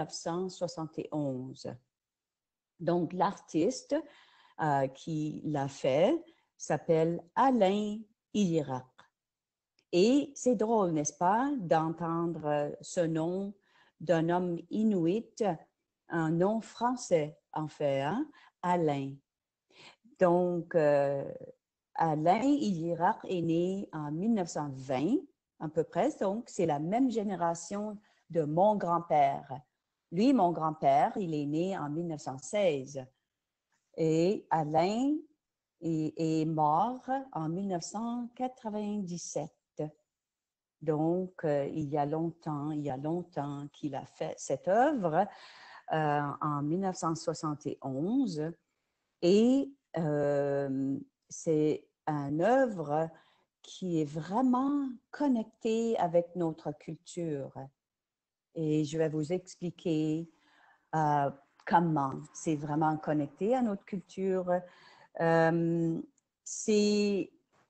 1971. Donc, l'artiste qui l'a fait s'appelle Alain Ilirac. Et c'est drôle, n'est-ce pas, d'entendre ce nom d'un homme inuit, un nom français, en fait, hein? Alain. Donc, Alain Ilirac est né en 1920, à peu près, donc c'est la même génération de mon grand-père. Lui, mon grand-père, il est né en 1916 et Alain est mort en 1997. Donc, il y a longtemps qu'il a fait cette œuvre en 1971 et c'est une œuvre qui est vraiment connectée avec notre culture. Et je vais vous expliquer comment c'est vraiment connecté à notre culture. C'est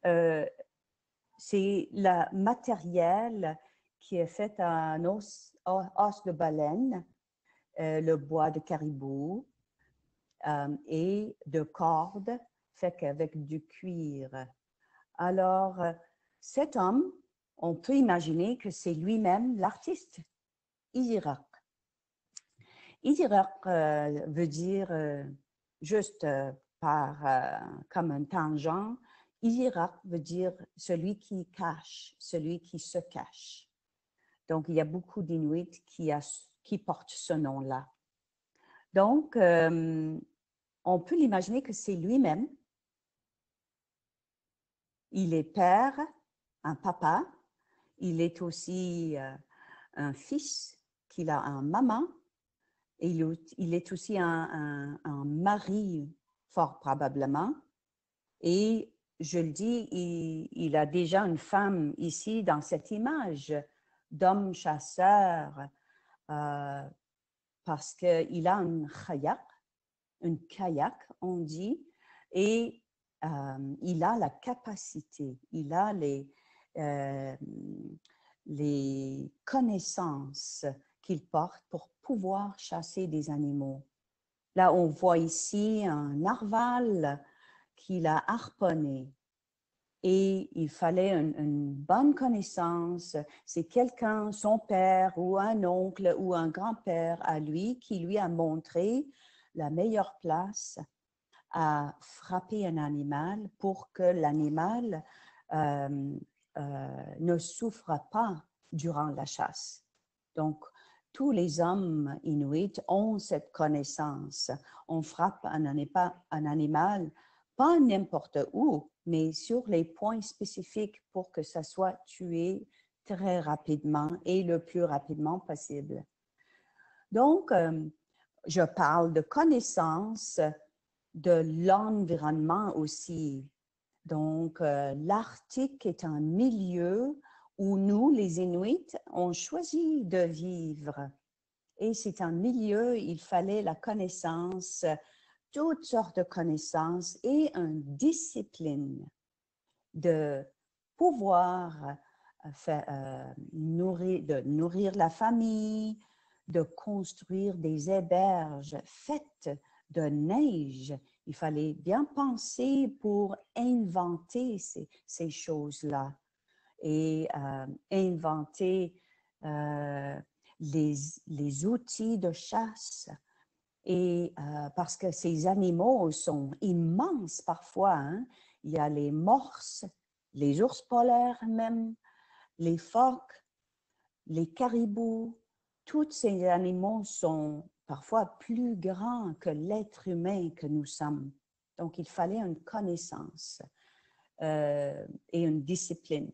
le matériel qui est fait en os de baleine, le bois de caribou et de cordes fait qu'avec du cuir. Alors, cet homme, on peut imaginer que c'est lui-même l'artiste, Ilirac. Ilirac veut dire juste comme un tangent. Ilirac veut dire celui qui cache, celui qui se cache. Donc, il y a beaucoup d'Inuits qui portent ce nom-là. Donc, on peut l'imaginer que c'est lui-même. Il est père, un papa. Il est aussi un fils qu'il a un maman. Et il est aussi un mari, fort probablement. Et je le dis, il a déjà une femme ici dans cette image d'homme chasseur parce qu'il a une kayak, on dit, et il a la capacité, il a les connaissances qu'il porte pour pouvoir chasser des animaux. Là, on voit ici un narval qu'il a harponné et il fallait une bonne connaissance. C'est quelqu'un, son père ou un oncle ou un grand-père à lui qui lui a montré la meilleure place à frapper un animal pour que l'animal ne souffre pas durant la chasse. Donc, tous les hommes inuits ont cette connaissance. On frappe un animal, pas n'importe où, mais sur les points spécifiques pour que ça soit tué très rapidement et le plus rapidement possible. Donc, je parle de connaissance de l'environnement aussi. Donc, l'Arctique est un milieu où nous, les Inuits, on choisit de vivre. Et c'est un milieu, il fallait la connaissance, toutes sortes de connaissances et une discipline de pouvoir nourrir la famille, de construire des héberges faites de neige. Il fallait bien penser pour inventer ces choses-là et inventer les outils de chasse. Et parce que ces animaux sont immenses parfois, hein? Il y a les morses, les ours polaires même, les phoques, les caribous. Tous ces animaux sont parfois plus grands que l'être humain que nous sommes. Donc, il fallait une connaissance et une discipline.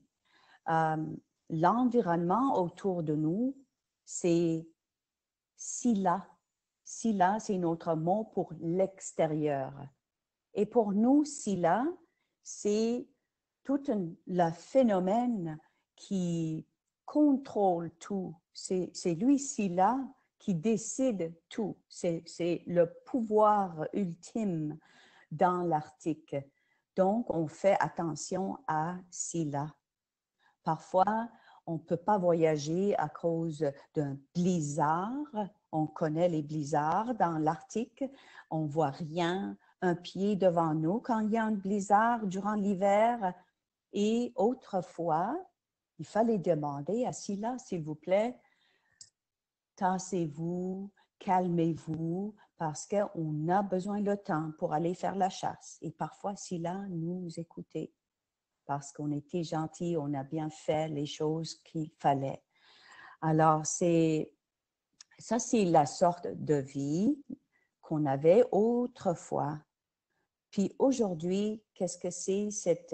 L'environnement autour de nous, c'est sila. Sila, c'est notre mot pour l'extérieur. Et pour nous, sila, c'est tout le phénomène qui contrôle tout. C'est lui, sila, qui décide tout. C'est le pouvoir ultime dans l'Arctique. Donc, on fait attention à sila. Parfois, on ne peut pas voyager à cause d'un blizzard. On connaît les blizzards dans l'Arctique. On ne voit rien, un pied devant nous quand il y a un blizzard durant l'hiver. Et autrefois, il fallait demander à Sila, s'il vous plaît, tassez-vous, calmez-vous, parce qu'on a besoin de temps pour aller faire la chasse. Et parfois, Sila nous écoutait parce qu'on était gentils, on a bien fait les choses qu'il fallait. Alors, ça, c'est la sorte de vie qu'on avait autrefois. Puis aujourd'hui, qu'est-ce que c'est cette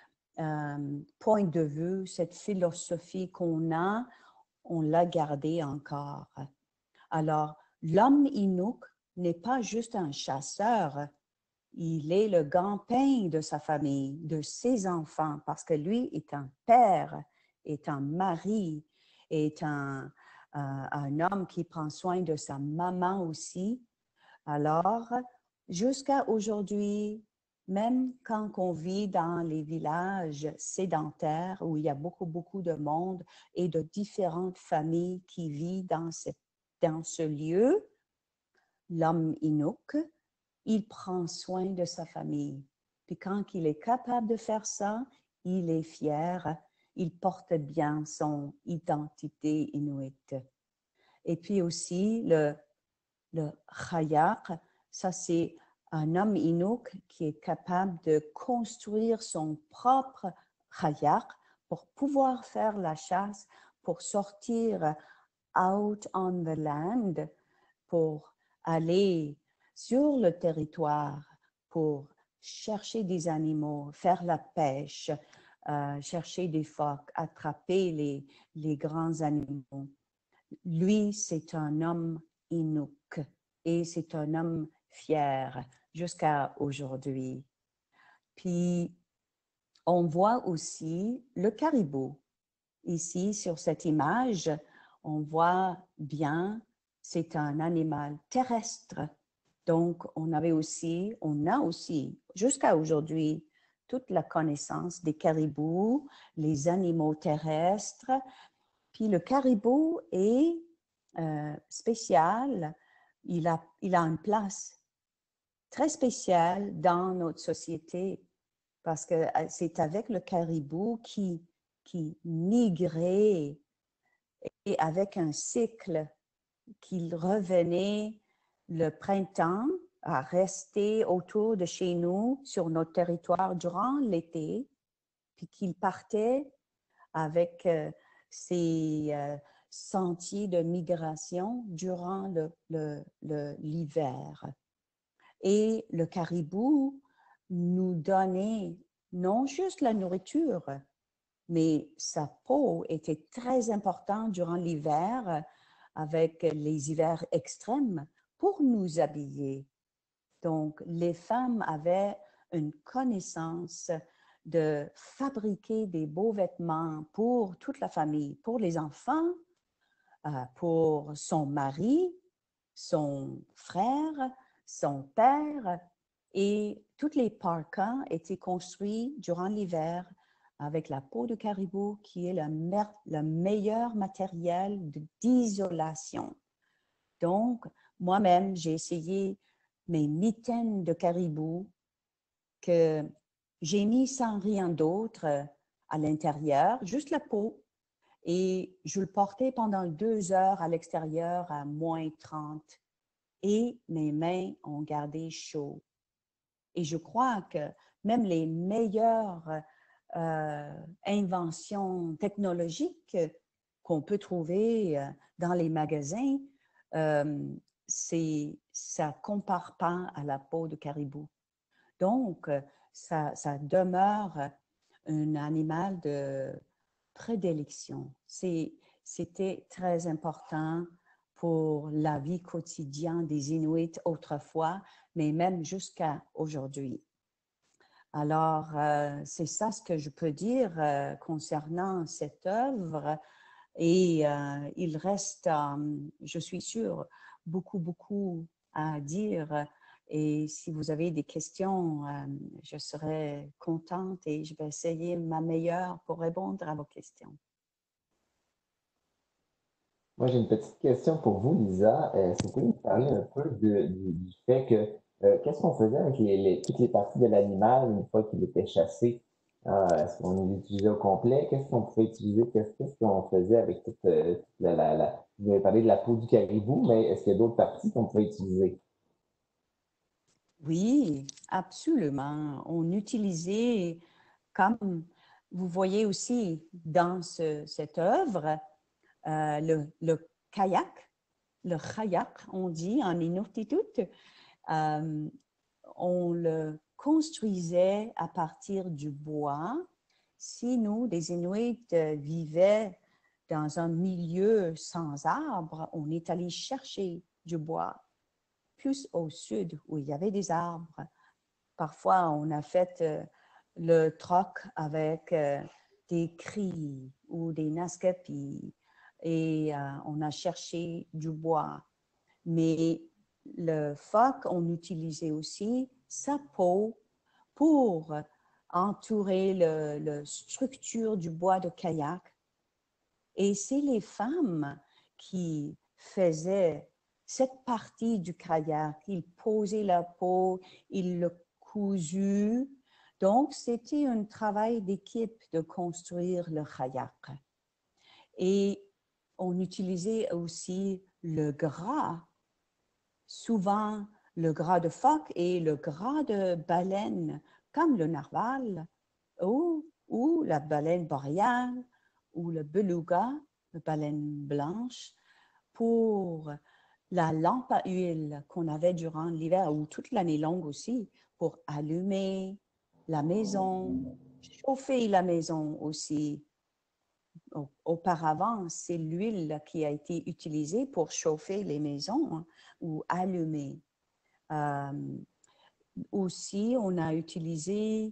point de vue, cette philosophie qu'on a, on l'a gardée encore. Alors, l'homme Inuk n'est pas juste un chasseur, il est le gagne-pain de sa famille, de ses enfants, parce que lui est un père, est un mari, est un homme qui prend soin de sa maman aussi. Alors, jusqu'à aujourd'hui, même quand on vit dans les villages sédentaires où il y a beaucoup de monde et de différentes familles qui vivent dans ce lieu, l'homme Inuk, il prend soin de sa famille. Puis quand il est capable de faire ça, il est fier, il porte bien son identité inuite. Et puis aussi, le Khayak, ça c'est un homme Inuk qui est capable de construire son propre Khayak pour pouvoir faire la chasse, pour sortir out on the land, pour aller sur le territoire, pour chercher des animaux, faire la pêche, chercher des phoques, attraper les grands animaux. Lui, c'est un homme Inuk et c'est un homme fier jusqu'à aujourd'hui. Puis, on voit aussi le caribou. Ici, sur cette image, on voit bien, c'est un animal terrestre. Donc, on a aussi, jusqu'à aujourd'hui, toute la connaissance des caribous, les animaux terrestres. Puis le caribou est spécial, il a une place très spéciale dans notre société parce que c'est avec le caribou qui migrait et avec un cycle qu'il revenait le printemps à rester autour de chez nous sur notre territoire durant l'été, puis qu'il partait avec sentiers de migration durant l'hiver. Et le caribou nous donnait non juste la nourriture, mais sa peau était très importante durant l'hiver avec les hivers extrêmes pour nous habiller. Donc, les femmes avaient une connaissance de fabriquer des beaux vêtements pour toute la famille, pour les enfants, pour son mari, son frère, son père, et tous les parkas étaient construits durant l'hiver avec la peau de caribou qui est le meilleur matériel d'isolation. Donc, moi-même, j'ai essayé mes mitaines de caribou que j'ai mis sans rien d'autre à l'intérieur, juste la peau. Et je le portais pendant 2 heures à l'extérieur à moins 30 et mes mains ont gardé chaud. Et je crois que même les meilleures inventions technologiques qu'on peut trouver dans les magasins, ça ne compare pas à la peau de caribou. Donc, ça demeure un animal de prédilection. C'était très important pour la vie quotidienne des Inuits autrefois, mais même jusqu'à aujourd'hui. Alors, c'est ça ce que je peux dire concernant cette œuvre. Et il reste, je suis sûre, beaucoup à dire. Et si vous avez des questions, je serai contente et je vais essayer ma meilleure pour répondre à vos questions. Moi, j'ai une petite question pour vous, Lisa. Si vous pouvez nous parler un peu du fait que qu'est-ce qu'on faisait avec toutes les parties de l'animal une fois qu'il était chassé? Est-ce qu'on l'utilisait au complet? Qu'est-ce qu'on pouvait utiliser? Qu'est-ce qu'on faisait avec toute vous avez parlé de la peau du caribou, mais est-ce qu'il y a d'autres parties qu'on pouvait utiliser? Oui, absolument. On utilisait, comme vous voyez aussi dans cette œuvre, le kayak, le kayak, on dit en inuktitut. On le construisait à partir du bois. Si nous, des Inuits, vivaient dans un milieu sans arbres, on est allé chercher du bois plus au sud où il y avait des arbres. Parfois, on a fait le troc avec des cris ou des naskapis et on a cherché du bois. Mais le phoque, on utilisait aussi sa peau pour entourer la structure du bois de kayak. Et c'est les femmes qui faisaient cette partie du kayak. Ils posaient la peau, ils le cousu. Donc, c'était un travail d'équipe de construire le kayak. Et on utilisait aussi le gras, souvent le gras de phoque et le gras de baleine, comme le narwal ou la baleine boréale ou le beluga, la baleine blanche, pour la lampe à huile qu'on avait durant l'hiver ou toute l'année longue aussi, pour allumer la maison, chauffer la maison aussi. Auparavant, c'est l'huile qui a été utilisée pour chauffer les maisons ou allumer. Aussi, on a utilisé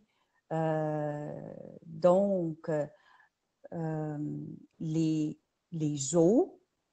donc les os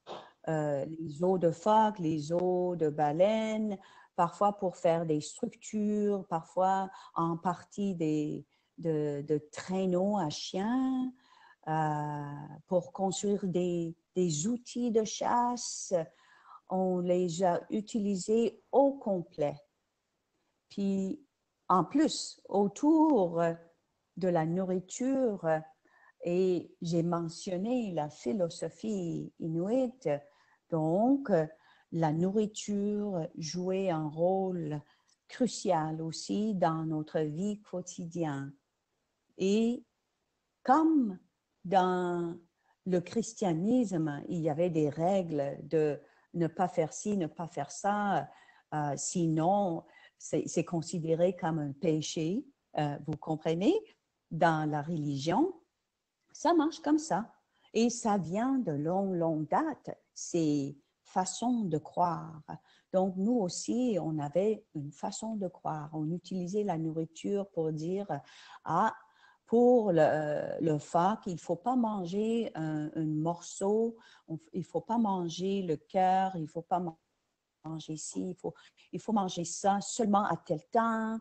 de phoque, les os de baleine, parfois pour faire des structures, parfois en partie de traîneaux à chiens, pour construire des outils de chasse. On les a utilisés au complet. Puis, en plus, autour de la nourriture, et j'ai mentionné la philosophie inuite, donc la nourriture jouait un rôle crucial aussi dans notre vie quotidienne. Et comme dans le christianisme, il y avait des règles de ne pas faire ci, ne pas faire ça, sinon c'est considéré comme un péché. Vous comprenez? Dans la religion, ça marche comme ça. Et ça vient de longue date, ces façons de croire. Donc, nous aussi, on avait une façon de croire. On utilisait la nourriture pour dire, ah, pour le phaque, il ne faut pas manger un morceau, il ne faut pas manger le cœur, il ne faut pas manger ci, il faut manger ça seulement à tel temps.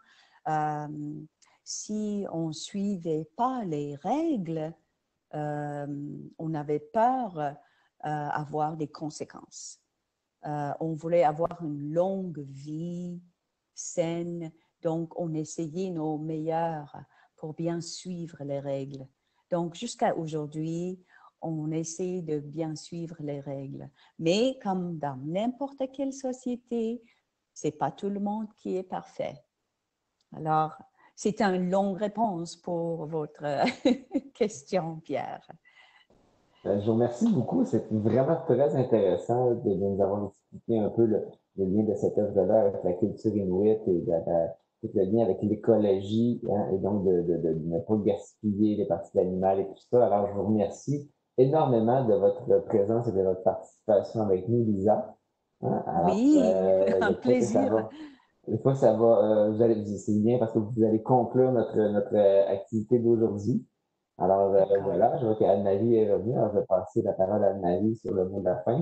Si on ne suivait pas les règles, on avait peur d'avoir des conséquences. On voulait avoir une longue vie saine, donc on essayait nos meilleurs pour bien suivre les règles. Donc jusqu'à aujourd'hui, on essaie de bien suivre les règles. Mais comme dans n'importe quelle société, c'est pas tout le monde qui est parfait. Alors, c'est une longue réponse pour votre question, Pierre. Je vous remercie beaucoup. C'est vraiment très intéressant de nous avoir expliqué un peu le lien de cette œuvre-là avec la culture inuit et tout le lien avec l'écologie, hein, et donc de ne pas gaspiller les parties animales et tout ça. Alors, je vous remercie énormément de votre présence et de votre participation avec nous, Lisa. Hein? Alors, Oui, un plaisir. je crois que ça va, c'est bien parce que vous allez conclure notre activité d'aujourd'hui. Alors, voilà, je vois qu'Anne-Marie est revenue. Alors, je vais passer la parole à Anne-Marie sur le mot de la fin.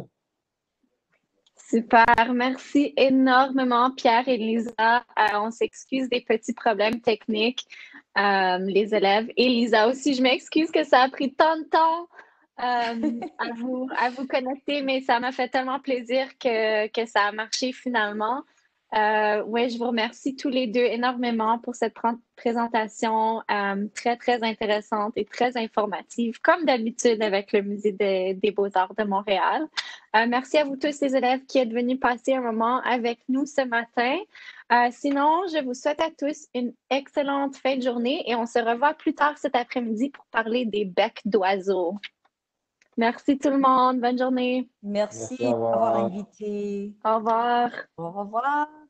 Super, merci énormément Pierre et Lisa. On s'excuse des petits problèmes techniques, les élèves et Lisa aussi. Je m'excuse que ça a pris tant de temps à vous connecter, mais ça m'a fait tellement plaisir que ça a marché finalement. Oui, je vous remercie tous les deux énormément pour cette présentation très, très intéressante et très informative, comme d'habitude avec le Musée des Beaux-Arts de Montréal. Merci à vous tous les élèves qui êtes venus passer un moment avec nous ce matin. Sinon, je vous souhaite à tous une excellente fin de journée et on se revoit plus tard cet après-midi pour parler des becs d'oiseaux. Merci tout le monde. Bonne journée. Merci d'avoir invité. Au revoir. Au revoir.